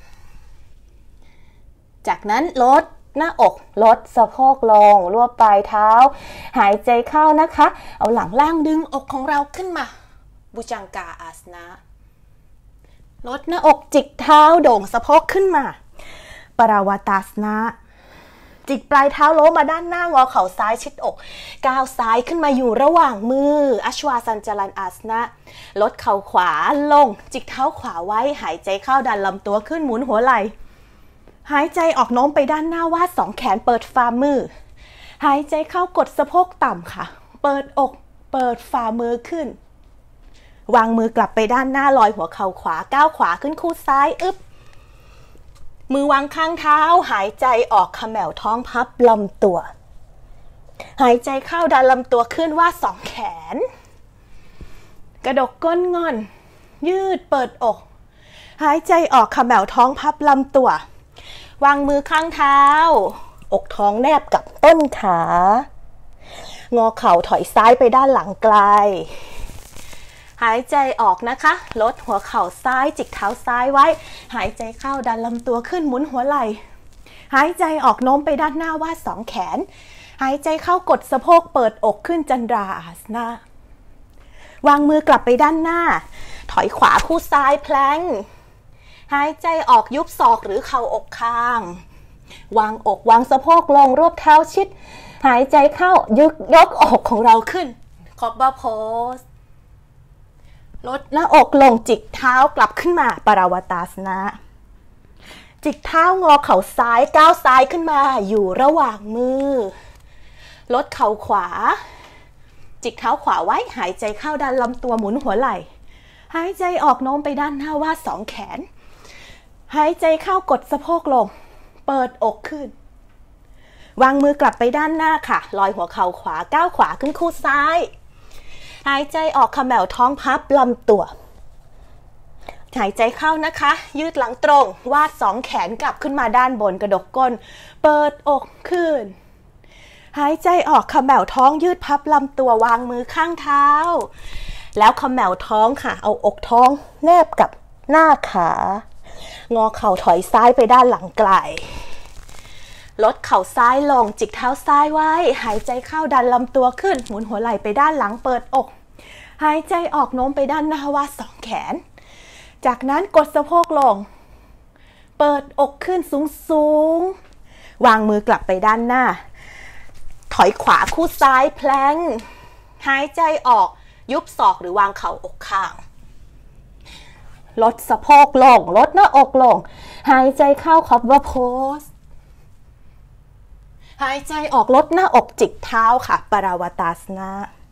จากนั้นลดหน้าอกลดสะโพกลงรวบปลายเท้าหายใจเข้านะคะเอาหลังล่างดึงอกของเราขึ้นมาบุจังกาอาสนะลดหน้าอกจิกเท้าโด่งสะโพกขึ้นมาปราวตาสนะจิกปลายเท้าโล้มาด้านหน้างอเข่าซ้ายชิดอกก้าวซ้ายขึ้นมาอยู่ระหว่างมืออัชวาสัญจลันอาสนะลดเข่าขวาลงจิกเท้าขวาไว้หายใจเข้าดันลำตัวขึ้นหมุนหัวไหล่หายใจออกโน้มไปด้านหน้าวาด2แขนเปิดฝ่ามือหายใจเข้ากดสะโพกต่ำค่ะเปิดอกเปิดฝ่ามือขึ้นวางมือกลับไปด้านหน้าลอยหัวเข่าขวาก้าวขวาขึ้นคู่ซ้ายอึบมือวางข้างเท้าหายใจออกเขม่วท้องพับลำตัวหายใจเข้าดันลำตัวขึ้นวาด2แขนกระดกก้นงอนยืดเปิดอกหายใจออกเขม่วท้องพับลำตัววางมือข้างเท้าอกท้องแนบกับต้นขางอเข่าถอยซ้ายไปด้านหลังไกลหายใจออกนะคะลดหัวเข่าซ้ายจิกเท้าซ้ายไว้หายใจเข้าดันลำตัวขึ้นหมุนหัวไหล่หายใจออกโน้มไปด้านหน้าวาด2แขนหายใจเข้ากดสะโพกเปิดอกขึ้นจันทราอาสนะวางมือกลับไปด้านหน้าถอยขวาคู่ซ้ายแพลงหายใจออกยุบศอกหรือเข่าอกข้างวางอกวางสะโพกลงรวบเท้าชิดหายใจเข้ายกอกของเราขึ้นคอบเบอร์โพสลดหน้าอกลงจิกเท้ากลับขึ้นมาปราวตาสนะจิกเท้างอเข่าซ้ายก้าวซ้ายขึ้นมาอยู่ระหว่างมือลดเข่าขวาจิกเท้าขวาไว้หายใจเข้าดันลำตัวหมุนหัวไหล่หายใจออกโน้มไปด้านหน้าวาด2แขนหายใจเข้ากดสะโพกลงเปิดอกขึ้นวางมือกลับไปด้านหน้าค่ะลอยหัวเข่าขวาก้าวขวาขึ้นคู่ซ้ายหายใจออกเขม่วท้องพับลำตัวหายใจเข้านะคะยืดหลังตรงวาด2แขนกลับขึ้นมาด้านบนกระดกก้นเปิดอกขึ้นหายใจออกเขม่วท้องยืดพับลำตัววางมือข้างเท้าแล้วเขม่วท้องค่ะเอาอกท้องแนบกับหน้าขางอเข่าถอยซ้ายไปด้านหลังไกลลดเข่าซ้ายลงจิกเท้าซ้ายไว้หายใจเข้าดันลำตัวขึ้นหมุนหัวไหล่ไปด้านหลังเปิดอกหายใจออกโน้มไปด้านหน้าวาด2แขนจากนั้นกดสะโพกลงเปิดอกขึ้นสูงวางมือกลับไปด้านหน้าถอยขวาคู่ซ้ายแพลงหายใจออกยุบศอกหรือวางเข่าอกข้างลดสะโพกลงลดหน้าอกลงหายใจเข้าคอบเบอร์โพสหายใจออกลดหน้าอกจิกเท้าค่ะปราวตาสนะ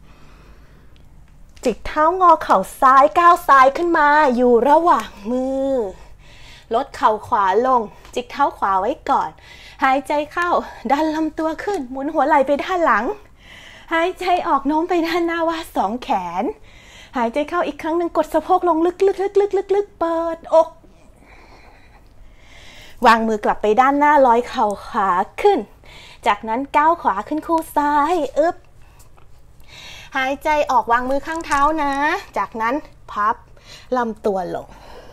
จิกเท้างอเข่าซ้ายก้าวซ้ายขึ้นมาอยู่ระหว่างมือลดเข่าขวาลงจิกเท้าขวาไว้ก่อนหายใจเข้าดันลำตัวขึ้นหมุนหัวไหล่ไปด้านหลังหายใจออกโน้มไปด้านหน้าวาด2แขนหายใจเข้าอีกครั้งหนึ่งกดสะโพกลงลึกๆเปิดอกวางมือกลับไปด้านหน้าลอยเข่าขวาขึ้นจากนั้นก้าวขวาขึ้นคู่ซ้ายอึบหายใจออกวางมือข้างเท้านะจากนั้นพับลำตัวลง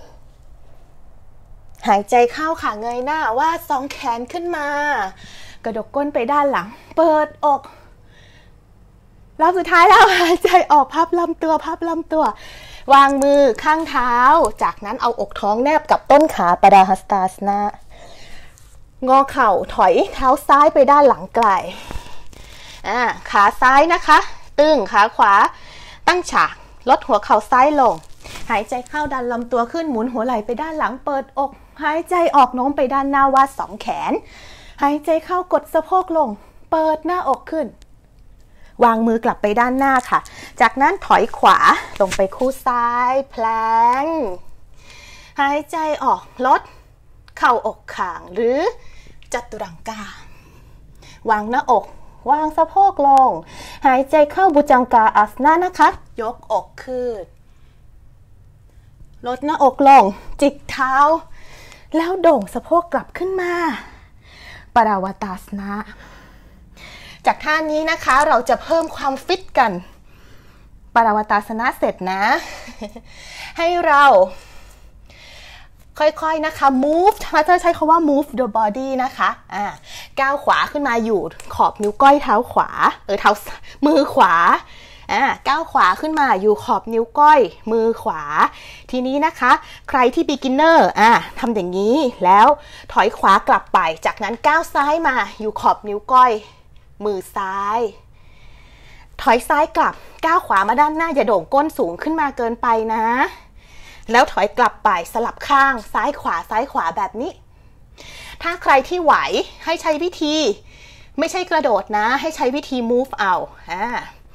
หายใจเข้าค่ะเงยหน้าวาด2แขนขึ้นมากระดกก้นไปด้านหลังเปิดอกรอบสุดท้ายแล้วหายใจออกพับลำตัววางมือข้างเท้าจากนั้นเอาอกท้องแนบกับต้นขาปราหัสตาสนะงอเข่าถอยเท้าซ้ายไปด้านหลังไกลขาซ้ายนะคะตึงขาขวาตั้งฉากลดหัวเข่าซ้ายลงหายใจเข้าดันลำตัวขึ้นหมุนหัวไหล่ไปด้านหลังเปิดอกหายใจออกโน้มไปด้านหน้าวาด2แขนหายใจเข้ากดสะโพกลงเปิดหน้าอกขึ้นวางมือกลับไปด้านหน้าค่ะจากนั้นถอยขวาลงไปคู่ซ้ายแพลงหายใจออกลดเข่าอกข้างหรือจัตุรังกาวางหน้าอกวางสะโพกลงหายใจเข้าบุจังกาอาสนะนะคะยกอกขึ้นลดหน้าอกลงจิกเท้าแล้วโด่งสะโพกกลับขึ้นมาปราวตาสนะจากท่านี้นะคะเราจะเพิ่มความฟิตกันปราวตาสนะเสร็จนะ ให้เราค่อยๆนะคะ move มาเธอใช้คำว่า move the body นะคะก้าวขวาขึ้นมาอยู่ขอบนิ้วก้อยเท้าขวาเท้ามือขวาก้าวขวาขึ้นมาอยู่ขอบนิ้วก้อยมือขวาทีนี้นะคะใครที่ beginner ทำอย่างนี้แล้วถอยขวากลับไปจากนั้นก้าวซ้ายมาอยู่ขอบนิ้วก้อยมือซ้ายถอยซ้ายกลับก้าวขวามาด้านหน้าอย่าโด่งก้นสูงขึ้นมาเกินไปนะแล้วถอยกลับไปสลับข้างซ้ายขวาแบบนี้ถ้าใครที่ไหวให้ใช้วิธีไม่ใช่กระโดดนะให้ใช้วิธี move เอา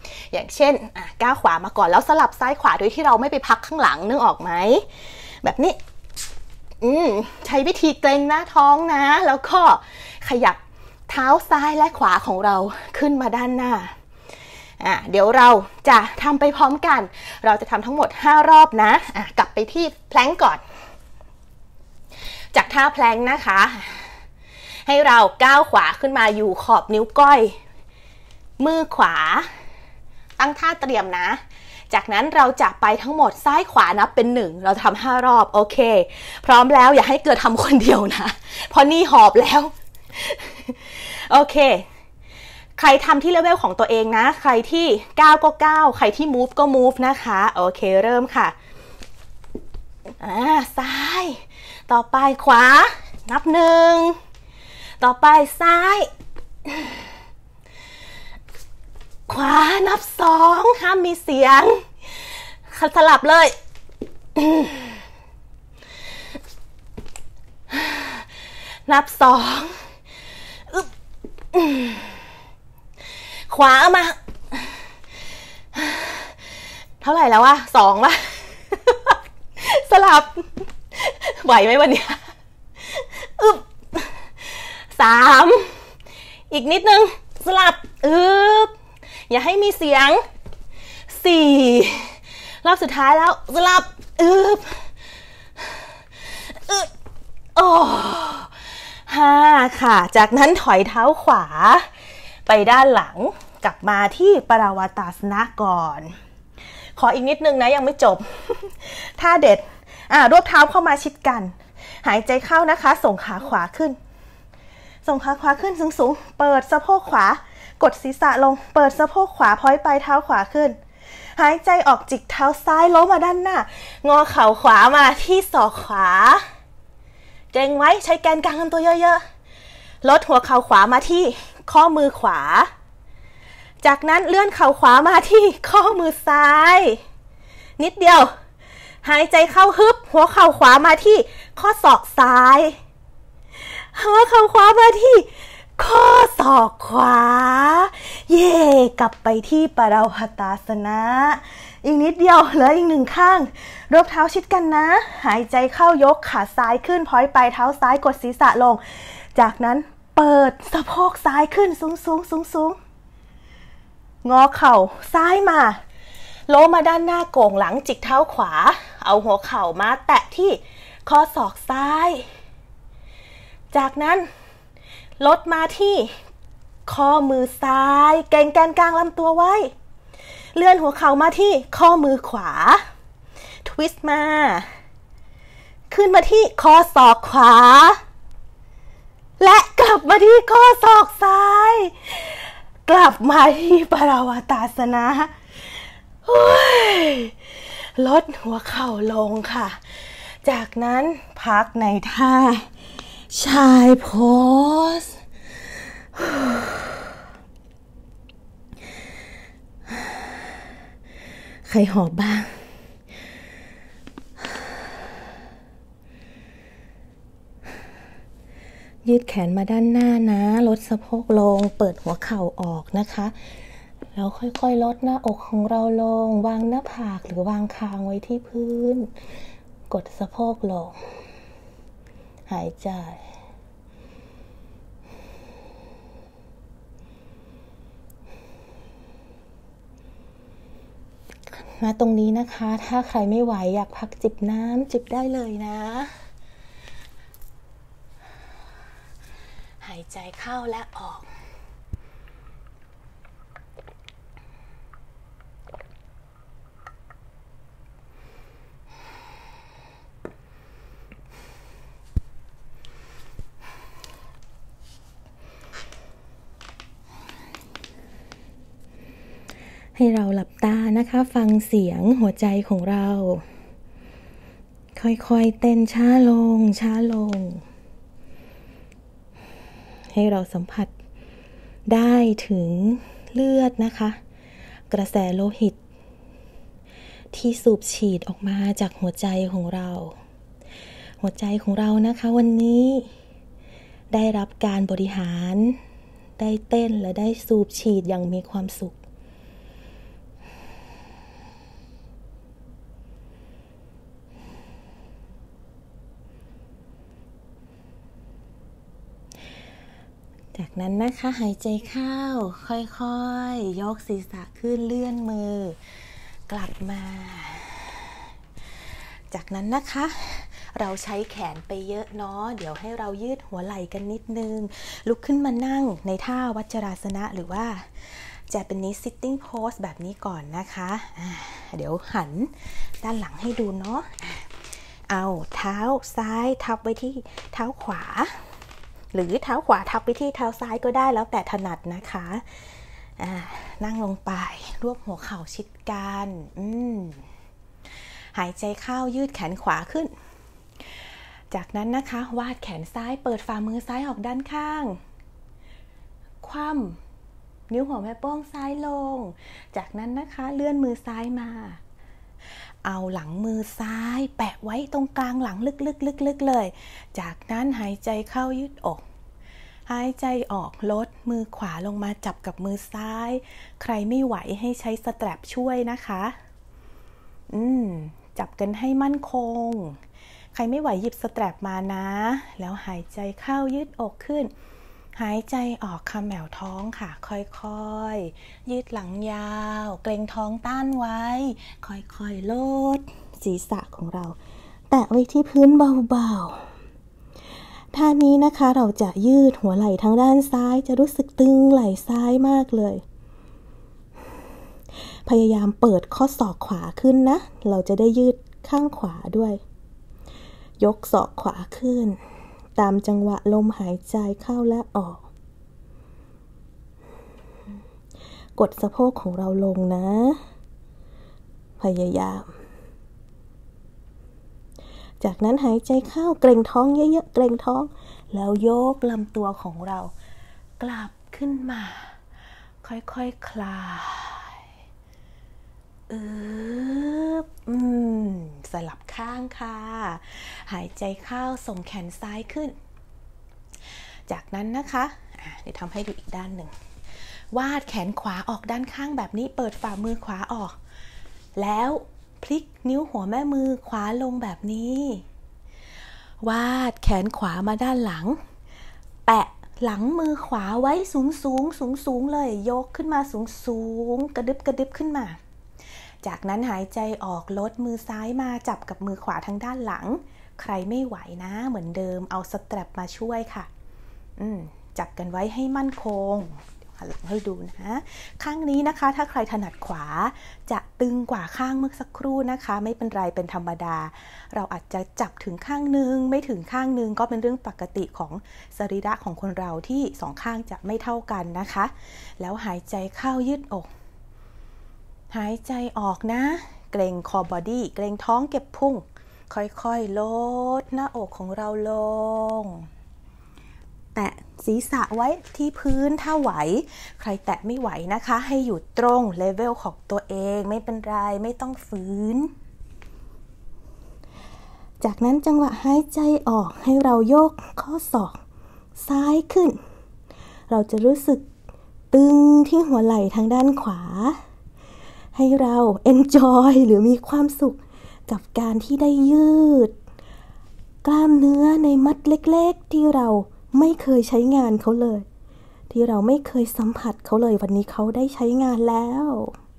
อย่างเช่นก้าวขวามาก่อนแล้วสลับซ้ายขวาโดยที่เราไม่ไปพักข้างหลังนึกออกไหมแบบนี้ใช้วิธีเกร็งหน้าท้องนะแล้วก็ขยับเท้าซ้ายและขวาของเราขึ้นมาด้านหน้าเดี๋ยวเราจะทำไปพร้อมกันเราจะทำทั้งหมด5รอบนะกลับไปที่แพลงก่อนจากท่าแพลงนะคะให้เราก้าวขวาขึ้นมาอยู่ขอบนิ้วก้อยมือขวาตั้งท่าเตรียมนะจากนั้นเราจะไปทั้งหมดซ้ายขวานับเป็น1เราทำ5รอบโอเคพร้อมแล้วอย่าให้เกิดทำคนเดียวนะเพราะนี่หอบแล้วโอเคใครทำที่เลเวลของตัวเองนะใครที่ก้าวก็ก้าวใครที่ move ก็ move นะคะโอเคเริ่มค่ะซ้ายต่อไปขวานับ1ต่อไปซ้ายขวานับ2ห้ามมีเสียงสลับเลยนับ2ขวามาเท่าไหร่แล้ววะ2ป่ะสลับไหวไหมวันนี้3อีกนิดนึงสลับอย่าให้มีเสียง4รอบสุดท้ายแล้วสลับ5ค่ะจากนั้นถอยเท้าขวาไปด้านหลังกลับมาที่ปราวตาสนะก่อนขออีกนิดนึงนะยังไม่จบท่าเด็ดรวบเท้าเข้ามาชิดกันหายใจเข้านะคะส่งขาขวาขึ้นส่งขาขวาขึ้นสูงๆเปิดสะโพกขวากดศีรษะลงเปิดสะโพกขวาพ้อยไปเท้าขวาขึ้นหายใจออกจิกเท้าซ้ายล้มมาด้านหน้างอเข่าขวามาที่ศอกขวาเกร็งไว้ใช้แกนกลางลำตัวเยอะๆลดหัวเข่าขวามาที่ข้อมือขวาจากนั้นเลื่อนเข่าขวามาที่ข้อมือซ้ายนิดเดียวหายใจเข้าฮึบหัวเข่าขวามาที่ข้อศอกซ้ายหัวเข่าขวามาที่ข้อศอกขวาเย่กลับไปที่ปราวตาสนะอีกนิดเดียวเหลืออีก1ข้างรวบเท้าชิดกันนะหายใจเข้ายกขาซ้ายขึ้นพ้อยไปเท้าซ้ายกดศีรษะลงจากนั้นเปิดสะโพกซ้ายขึ้นสูงงอเข่าซ้ายมาโล้มาด้านหน้าโก่งหลังจิกเท้าขวาเอาหัวเข่ามาแตะที่ข้อศอกซ้ายจากนั้นลดมาที่ข้อมือซ้ายเกร็งแกนกลางลำตัวไว้เลื่อนหัวเข่ามาที่ข้อมือขวาทวิสต์มาขึ้นมาที่ข้อศอกขวาและกลับมาที่ข้อศอกซ้ายกลับมาที่ปราวตาสนะลดหัวเข่าลงค่ะจากนั้นพักในท่าชายโพสใครหอบบ้างยืดแขนมาด้านหน้านะลดสะโพกลงเปิดหัวเข่าออกนะคะแล้วค่อยๆลดหน้าอกของเราลงวางหน้าผากหรือวางคางไว้ที่พื้นกดสะโพกลงหายใจมาตรงนี้นะคะถ้าใครไม่ไหวอยากพักจิบน้ำจิบได้เลยนะหายใจเข้าและออกให้เราหลับตานะคะฟังเสียงหัวใจของเราค่อยๆเต้นช้าลงช้าลงให้เราสัมผัสได้ถึงเลือดนะคะกระแสโลหิตที่สูบฉีดออกมาจากหัวใจของเราหัวใจของเรานะคะวันนี้ได้รับการบริหารได้เต้นและได้สูบฉีดอย่างมีความสุขจากนั้นนะคะหายใจเข้าค่อยๆยกศีรษะขึ้นเลื่อนมือกลับมาจากนั้นนะคะเราใช้แขนไปเยอะเนาะเดี๋ยวให้เรายืดหัวไหล่กันนิดนึงลุกขึ้นมานั่งในท่าวัจราสนะหรือว่าJapanese sitting pose แบบนี้ก่อนนะคะเดี๋ยวหันด้านหลังให้ดูเนาะเอาเท้าซ้ายทับไว้ที่เท้าขวาหรือเท้าขวาทับไปที่เท้าซ้ายก็ได้แล้วแต่ถนัดนะคะนั่งลงไปรวบหัวเข่าชิดกันหายใจเข้ายืดแขนขวาขึ้นจากนั้นนะคะวาดแขนซ้ายเปิดฝ่ามือซ้ายออกด้านข้างคว่ำนิ้วหัวแม่โป้งซ้ายลงจากนั้นนะคะเลื่อนมือซ้ายมาเอาหลังมือซ้ายแปะไว้ตรงกลางหลังลึกๆเลยจากนั้นหายใจเข้ายืดอกหายใจออกลดมือขวาลงมาจับกับมือซ้ายใครไม่ไหวให้ใช้สแตรปช่วยนะคะจับกันให้มั่นคงใครไม่ไหวหยิบสแตรปมานะแล้วหายใจเข้ายืดอกขึ้นหายใจออกคำแหมวท้องค่ะค่อยๆยืดหลังยาวเกร็งท้องต้านไว้ค่อยๆลดศีรษะของเราแตะไว้ที่พื้นเบาๆท่านี้นะคะเราจะยืดหัวไหล่ทางด้านซ้ายจะรู้สึกตึงไหล่ซ้ายมากเลยพยายามเปิดข้อศอกขวาขึ้นนะเราจะได้ยืดข้างขวาด้วยยกศอกขวาขึ้นตามจังหวะลมหายใจเข้าและออกกดสะโพกของเราลงนะพยายามจากนั้นหายใจเข้าเกร็งท้องเยอะๆเกร็งท้องแล้วยกลำตัวของเรากลับขึ้นมาค่อยๆ คลายสลับข้างค่ะหายใจเข้าส่งแขนซ้ายขึ้นจากนั้นนะคะเดี๋ยวทำให้ดูอีกด้านหนึ่งวาดแขนขวาออกด้านข้างแบบนี้เปิดฝ่ามือขวาออกแล้วพลิกนิ้วหัวแม่มือขวาลงแบบนี้วาดแขนขวามาด้านหลังแปะหลังมือขวาไว้สูงเลยยกขึ้นมาสูงกระดึบขึ้นมาจากนั้นหายใจออกลดมือซ้ายมาจับกับมือขวาทางด้านหลังใครไม่ไหวนะเหมือนเดิมเอาสแตรปมาช่วยค่ะจับกันไว้ให้มั่นคงหันหลังให้ดูนะข้างนี้นะคะถ้าใครถนัดขวาจะตึงกว่าข้างเมื่อสักครู่นะคะไม่เป็นไรเป็นธรรมดาเราอาจจะจับถึงข้างนึงไม่ถึงข้างนึงก็เป็นเรื่องปกติของสรีระของคนเราที่สองข้างจะไม่เท่ากันนะคะแล้วหายใจเข้ายืดอกหายใจออกนะเกร็งคอบอดี้เกร็งท้องเก็บพุงค่อยๆลดหน้าอกของเราลงแตะศีรษะไว้ที่พื้นถ้าไหวใครแตะไม่ไหวนะคะให้อยู่ตรงเลเวลของตัวเองไม่เป็นไรไม่ต้องฝืนจากนั้นจังหวะหายใจออกให้เรายกข้อศอกซ้ายขึ้นเราจะรู้สึกตึงที่หัวไหล่ทางด้านขวาให้เรา enjoy หรือมีความสุขกับการที่ได้ยืดกล้ามเนื้อในมัดเล็กๆที่เราไม่เคยใช้งานเขาเลยที่เราไม่เคยสัมผัสเขาเลยวันนี้เขาได้ใช้งานแล้ว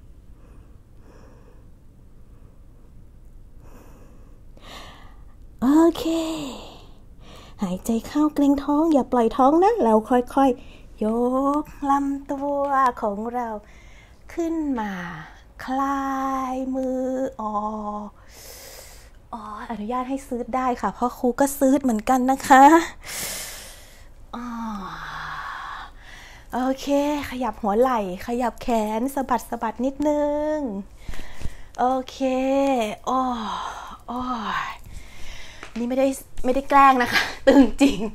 โอเคหายใจเข้าเกร็งท้องอย่าปล่อยท้องนะแล้วค่อยๆยกลำตัวของเราขึ้นมาคลายมือออนุญาตให้ซืดได้ค่ะเพราะครูก็ซืดเหมือนกันนะคะโอเคขยับหัวไหล่ขยับแขนสะบัดนิดนึงโอเคนี่ไม่ได้แกล้งนะคะตึงจริง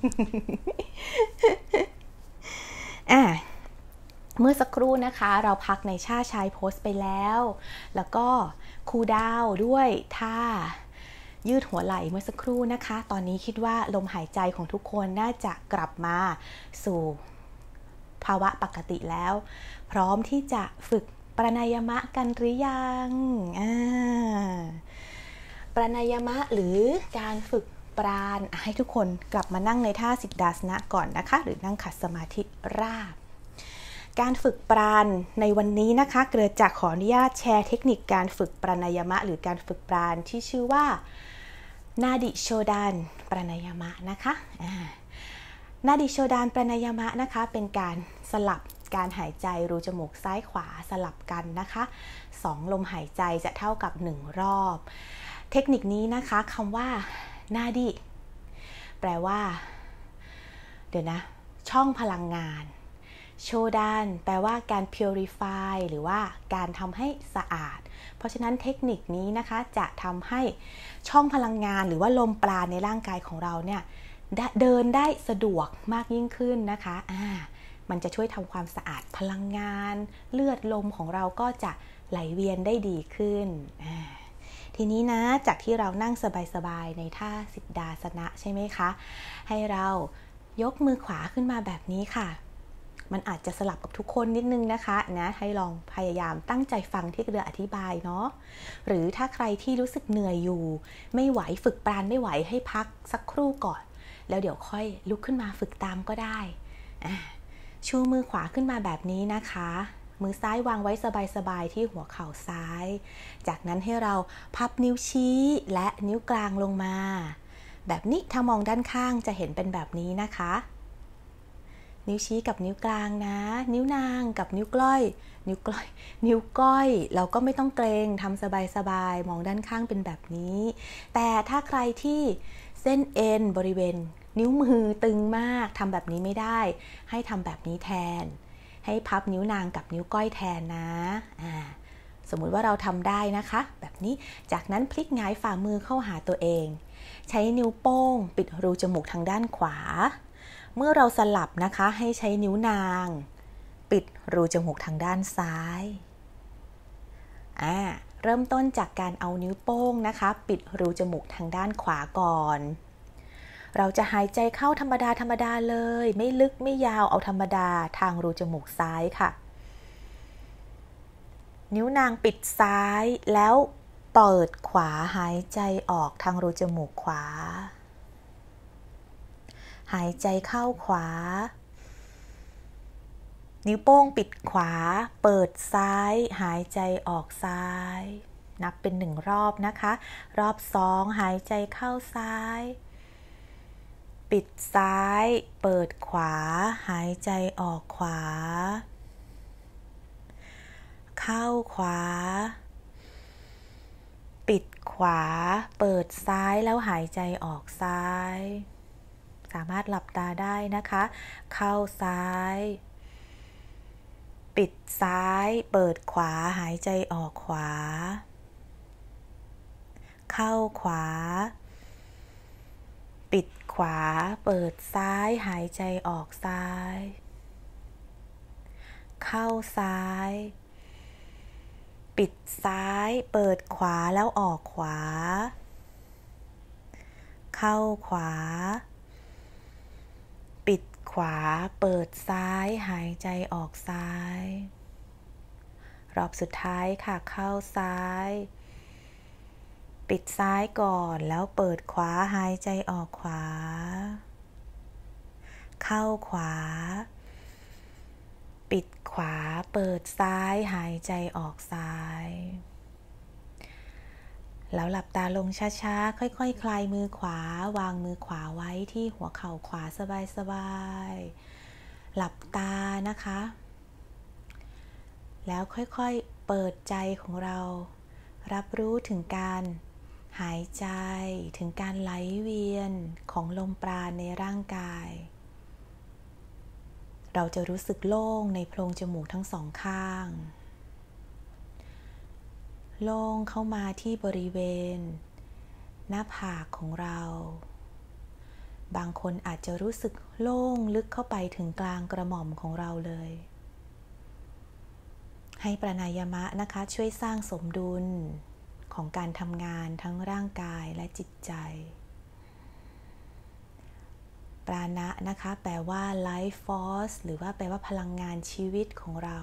เมื่อสักครู่นะคะเราพักในท่าชายโพสไปแล้วก็คูลดาวน์ด้วยท่ายืดหัวไหล่เมื่อสักครู่นะคะตอนนี้คิดว่าลมหายใจของทุกคนน่าจะกลับมาสู่ภาวะปกติแล้วพร้อมที่จะฝึกปรานายามะกันหรือยังปรานายามะหรือการฝึกปราณให้ทุกคนกลับมานั่งในท่าสิทธาสนะก่อนนะคะหรือนั่งขัดสมาธิราบการฝึกปราณในวันนี้นะคะเกลือจะขออนุญาตแชร์เทคนิคการฝึกปราณายามะหรือการฝึกปราณที่ชื่อว่านาดิโชดานปราณายามะนะคะนาดิโชดานปราณายามะนะคะเป็นการสลับการหายใจรูจมูกซ้ายขวาสลับกันนะคะ2ลมหายใจจะเท่ากับ1รอบเทคนิคนี้นะคะคำว่านาดิแปลว่าช่องพลังงานโชดานแปลว่าการ purify หรือว่าการทำให้สะอาดเพราะฉะนั้นเทคนิคนี้นะคะจะทำให้ช่องพลังงานหรือว่าลมปราณในร่างกายของเราเนี่ยเดินได้สะดวกมากยิ่งขึ้นนะคะมันจะช่วยทำความสะอาดพลังงานเลือดลมของเราก็จะไหลเวียนได้ดีขึ้นทีนี้นะจากที่เรานั่งสบายๆในท่าสิทธาสนะใช่ไหมคะให้เรายกมือขวาขึ้นมาแบบนี้ค่ะมันอาจจะสลับกับทุกคนนิดนึงนะคะให้ลองพยายามตั้งใจฟังที่เกลืออธิบายเนาะหรือถ้าใครที่รู้สึกเหนื่อยอยู่ไม่ไหวฝึกปราณไม่ไหวให้พักสักครู่ก่อนแล้วเดี๋ยวค่อยลุกขึ้นมาฝึกตามก็ได้ชูมือขวาขึ้นมาแบบนี้นะคะมือซ้ายวางไว้สบายๆที่หัวเข่าซ้ายจากนั้นให้เราพับนิ้วชี้และนิ้วกลางลงมาแบบนี้ถ้ามองด้านข้างจะเห็นเป็นแบบนี้นะคะนิ้วชี้กับนิ้วกลางนะนิ้วนางกับนิ้วก้อยเราก็ไม่ต้องเกรงทำสบายๆมองด้านข้างเป็นแบบนี้แต่ถ้าใครที่เส้นเอ็นบริเวณนิ้วมือตึงมากทำแบบนี้ไม่ได้ให้ทำแบบนี้แทนให้พับนิ้วนางกับนิ้วก้อยแทนนะสมมุติว่าเราทำได้นะคะแบบนี้จากนั้นพลิกหงายฝ่ามือเข้าหาตัวเองใช้นิ้วโป้งปิดรูจมูกทางด้านขวาเมื่อเราสลับนะคะให้ใช้นิ้วนางปิดรูจมูกทางด้านซ้ายเริ่มต้นจากการเอานิ้วโป้งนะคะปิดรูจมูกทางด้านขวาก่อนเราจะหายใจเข้าธรรมดาเลยไม่ลึกไม่ยาวเอาธรรมดาทางรูจมูกซ้ายค่ะนิ้วนางปิดซ้ายแล้วเปิดขวาหายใจออกทางรูจมูกขวาหายใจเข้าขวานิ้วโป้งปิดขวาเปิดซ้ายหายใจออกซ้ายนับเป็น1รอบนะคะรอบ2หายใจเข้าซ้ายปิดซ้ายเปิดขวาหายใจออกขวาเข้าขวาปิดขวาเปิดซ้ายแล้วหายใจออกซ้ายสามารถหลับตาได้นะคะเข้าซ้ายปิดซ้ายเปิดขวาหายใจออกขวาเข้าขวาปิดขวาเปิดซ้ายหายใจออกซ้ายเข้าซ้ายปิดซ้ายเปิดขวาแล้วออกขวาเข้าขวาปิดขวาเปิดซ้ายหายใจออกซ้ายรอบสุดท้ายค่ะเข้าซ้ายปิดซ้ายก่อนแล้วเปิดขวาหายใจออกขวาเข้าขวาปิดขวาเปิดซ้ายหายใจออกซ้ายแล้วหลับตาลงช้าๆค่อยๆ คลายมือขวาวางมือขวาไว้ที่หัวเข่าขวาสบายๆหลับตานะคะแล้วค่อยๆเปิดใจของเรารับรู้ถึงการหายใจถึงการไหลเวียนของลมปราณในร่างกายเราจะรู้สึกโล่งในโพรงจมูกทั้งสองข้างโล่งเข้ามาที่บริเวณหน้าผากของเราบางคนอาจจะรู้สึกโล่งลึกเข้าไปถึงกลางกระหม่อมของเราเลยให้ปราณายามะนะคะช่วยสร้างสมดุลของการทำงานทั้งร่างกายและจิตใจปราณะนะคะแปลว่า life force หรือว่าแปลว่าพลังงานชีวิตของเรา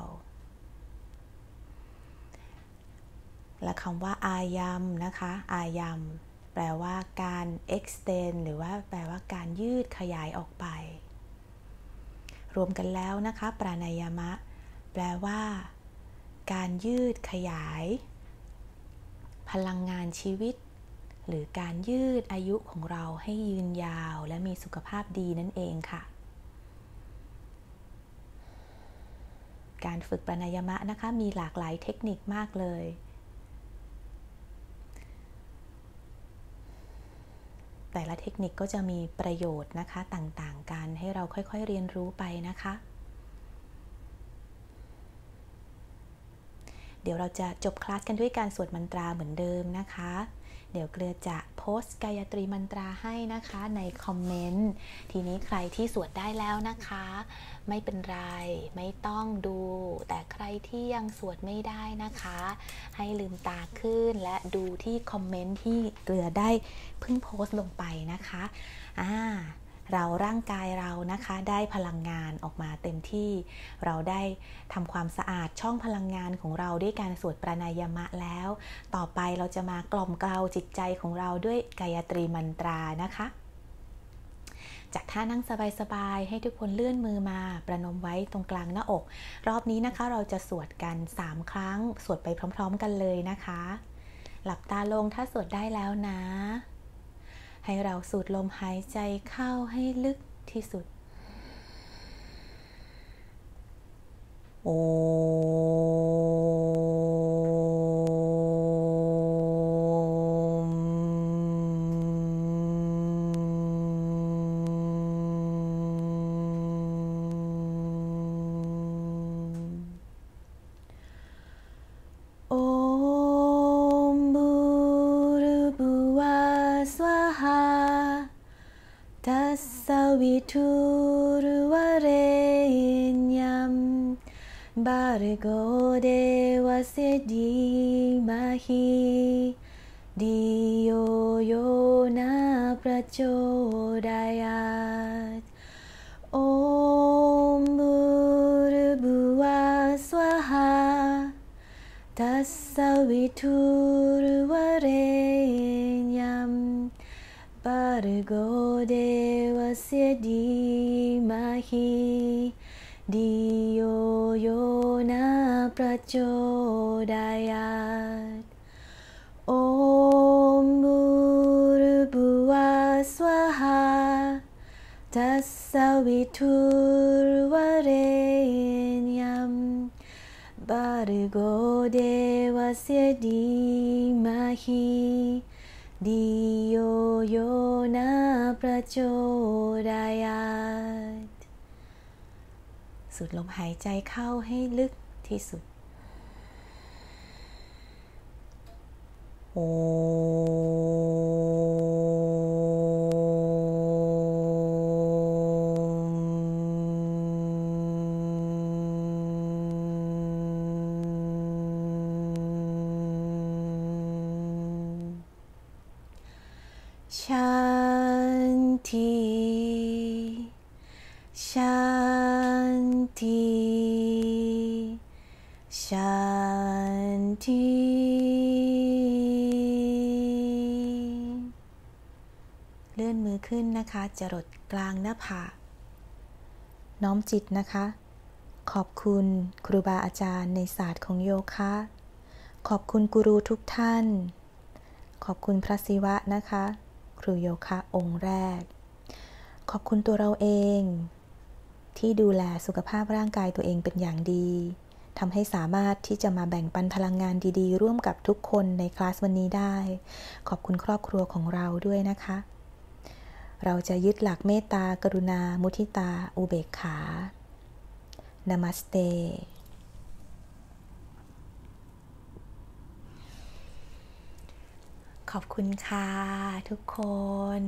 และคำว่าอายัมนะคะอายัมแปลว่าการ extend หรือว่าแปลว่าการยืดขยายออกไปรวมกันแล้วนะคะปราณายามะแปลว่าการยืดขยายพลังงานชีวิตหรือการยืดอายุของเราให้ยืนยาวและมีสุขภาพดีนั่นเองค่ะการฝึกปราณายามะนะคะมีหลากหลายเทคนิคมากเลยแต่ละเทคนิคก็จะมีประโยชน์นะคะต่างๆกันให้เราค่อยๆเรียนรู้ไปนะคะเดี๋ยวเราจะจบคลาสกันด้วยการสวดมันตราเหมือนเดิมนะคะเดี๋ยวเกลือจะโพสต์กายตรีมันตราให้นะคะในคอมเมนต์ทีนี้ใครที่สวดได้แล้วนะคะไม่เป็นไรไม่ต้องดูแต่ใครที่ยังสวดไม่ได้นะคะให้ลืมตาขึ้นและดูที่คอมเมนต์ที่เกลือได้เพิ่งโพสต์ลงไปนะคะเราร่างกายเรานะคะได้พลังงานออกมาเต็มที่เราได้ทำความสะอาดช่องพลังงานของเราด้วยการสวดปราณายามะแล้วต่อไปเราจะมากล่อมเกลาจิตใจของเราด้วยกายตรีมันตรานะคะจากท่านั่งสบายๆให้ทุกคนเลื่อนมือมาประนมไว้ตรงกลางหน้าอกรอบนี้นะคะเราจะสวดกัน3ครั้งสวดไปพร้อมๆกันเลยนะคะหลับตาลงถ้าสวดได้แล้วนะให้เราสูดลมหายใจเข้าให้ลึกที่สุดโอทัสสวิทุรุวเรญญัมบาริโกเดวะเสดีมาหิดิโยโยนาประโจดายาตโอมบุรุบุวาสวาหาทัสสวิทุรุวเรญญัมบาริโกเดวะเสดีมาหิดิโยโยนาประโจดายาตโอมบุรุบุวาสวาหาทัสสวิทุรุวเรญญัมบาริโกเดวะเสดีมาหิดิโยโยนาประโจดายาตสูดลมหายใจเข้าให้ลึกที่สุดโอชันทีชันทีชันทีเลื่อนมือขึ้นนะคะจรดกลางหน้าผากน้อมจิตนะคะขอบคุณครูบาอาจารย์ในศาสตร์ของโยคะขอบคุณกูรูทุกท่านขอบคุณพระศิวะนะคะครูโยคะองค์แรกขอบคุณตัวเราเองที่ดูแลสุขภาพร่างกายตัวเองเป็นอย่างดีทำให้สามารถที่จะมาแบ่งปันพลังงานดีๆร่วมกับทุกคนในคลาสวันนี้ได้ขอบคุณครอบครัวของเราด้วยนะคะเราจะยึดหลักเมตตากรุณามุทิตาอุเบกขานามัสเตขอบคุณค่ะทุกคน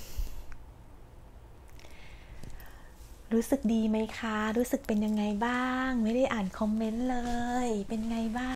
รู้สึกดีไหมคะรู้สึกเป็นยังไงบ้างไม่ได้อ่านคอมเมนต์เลยเป็นไงบ้าง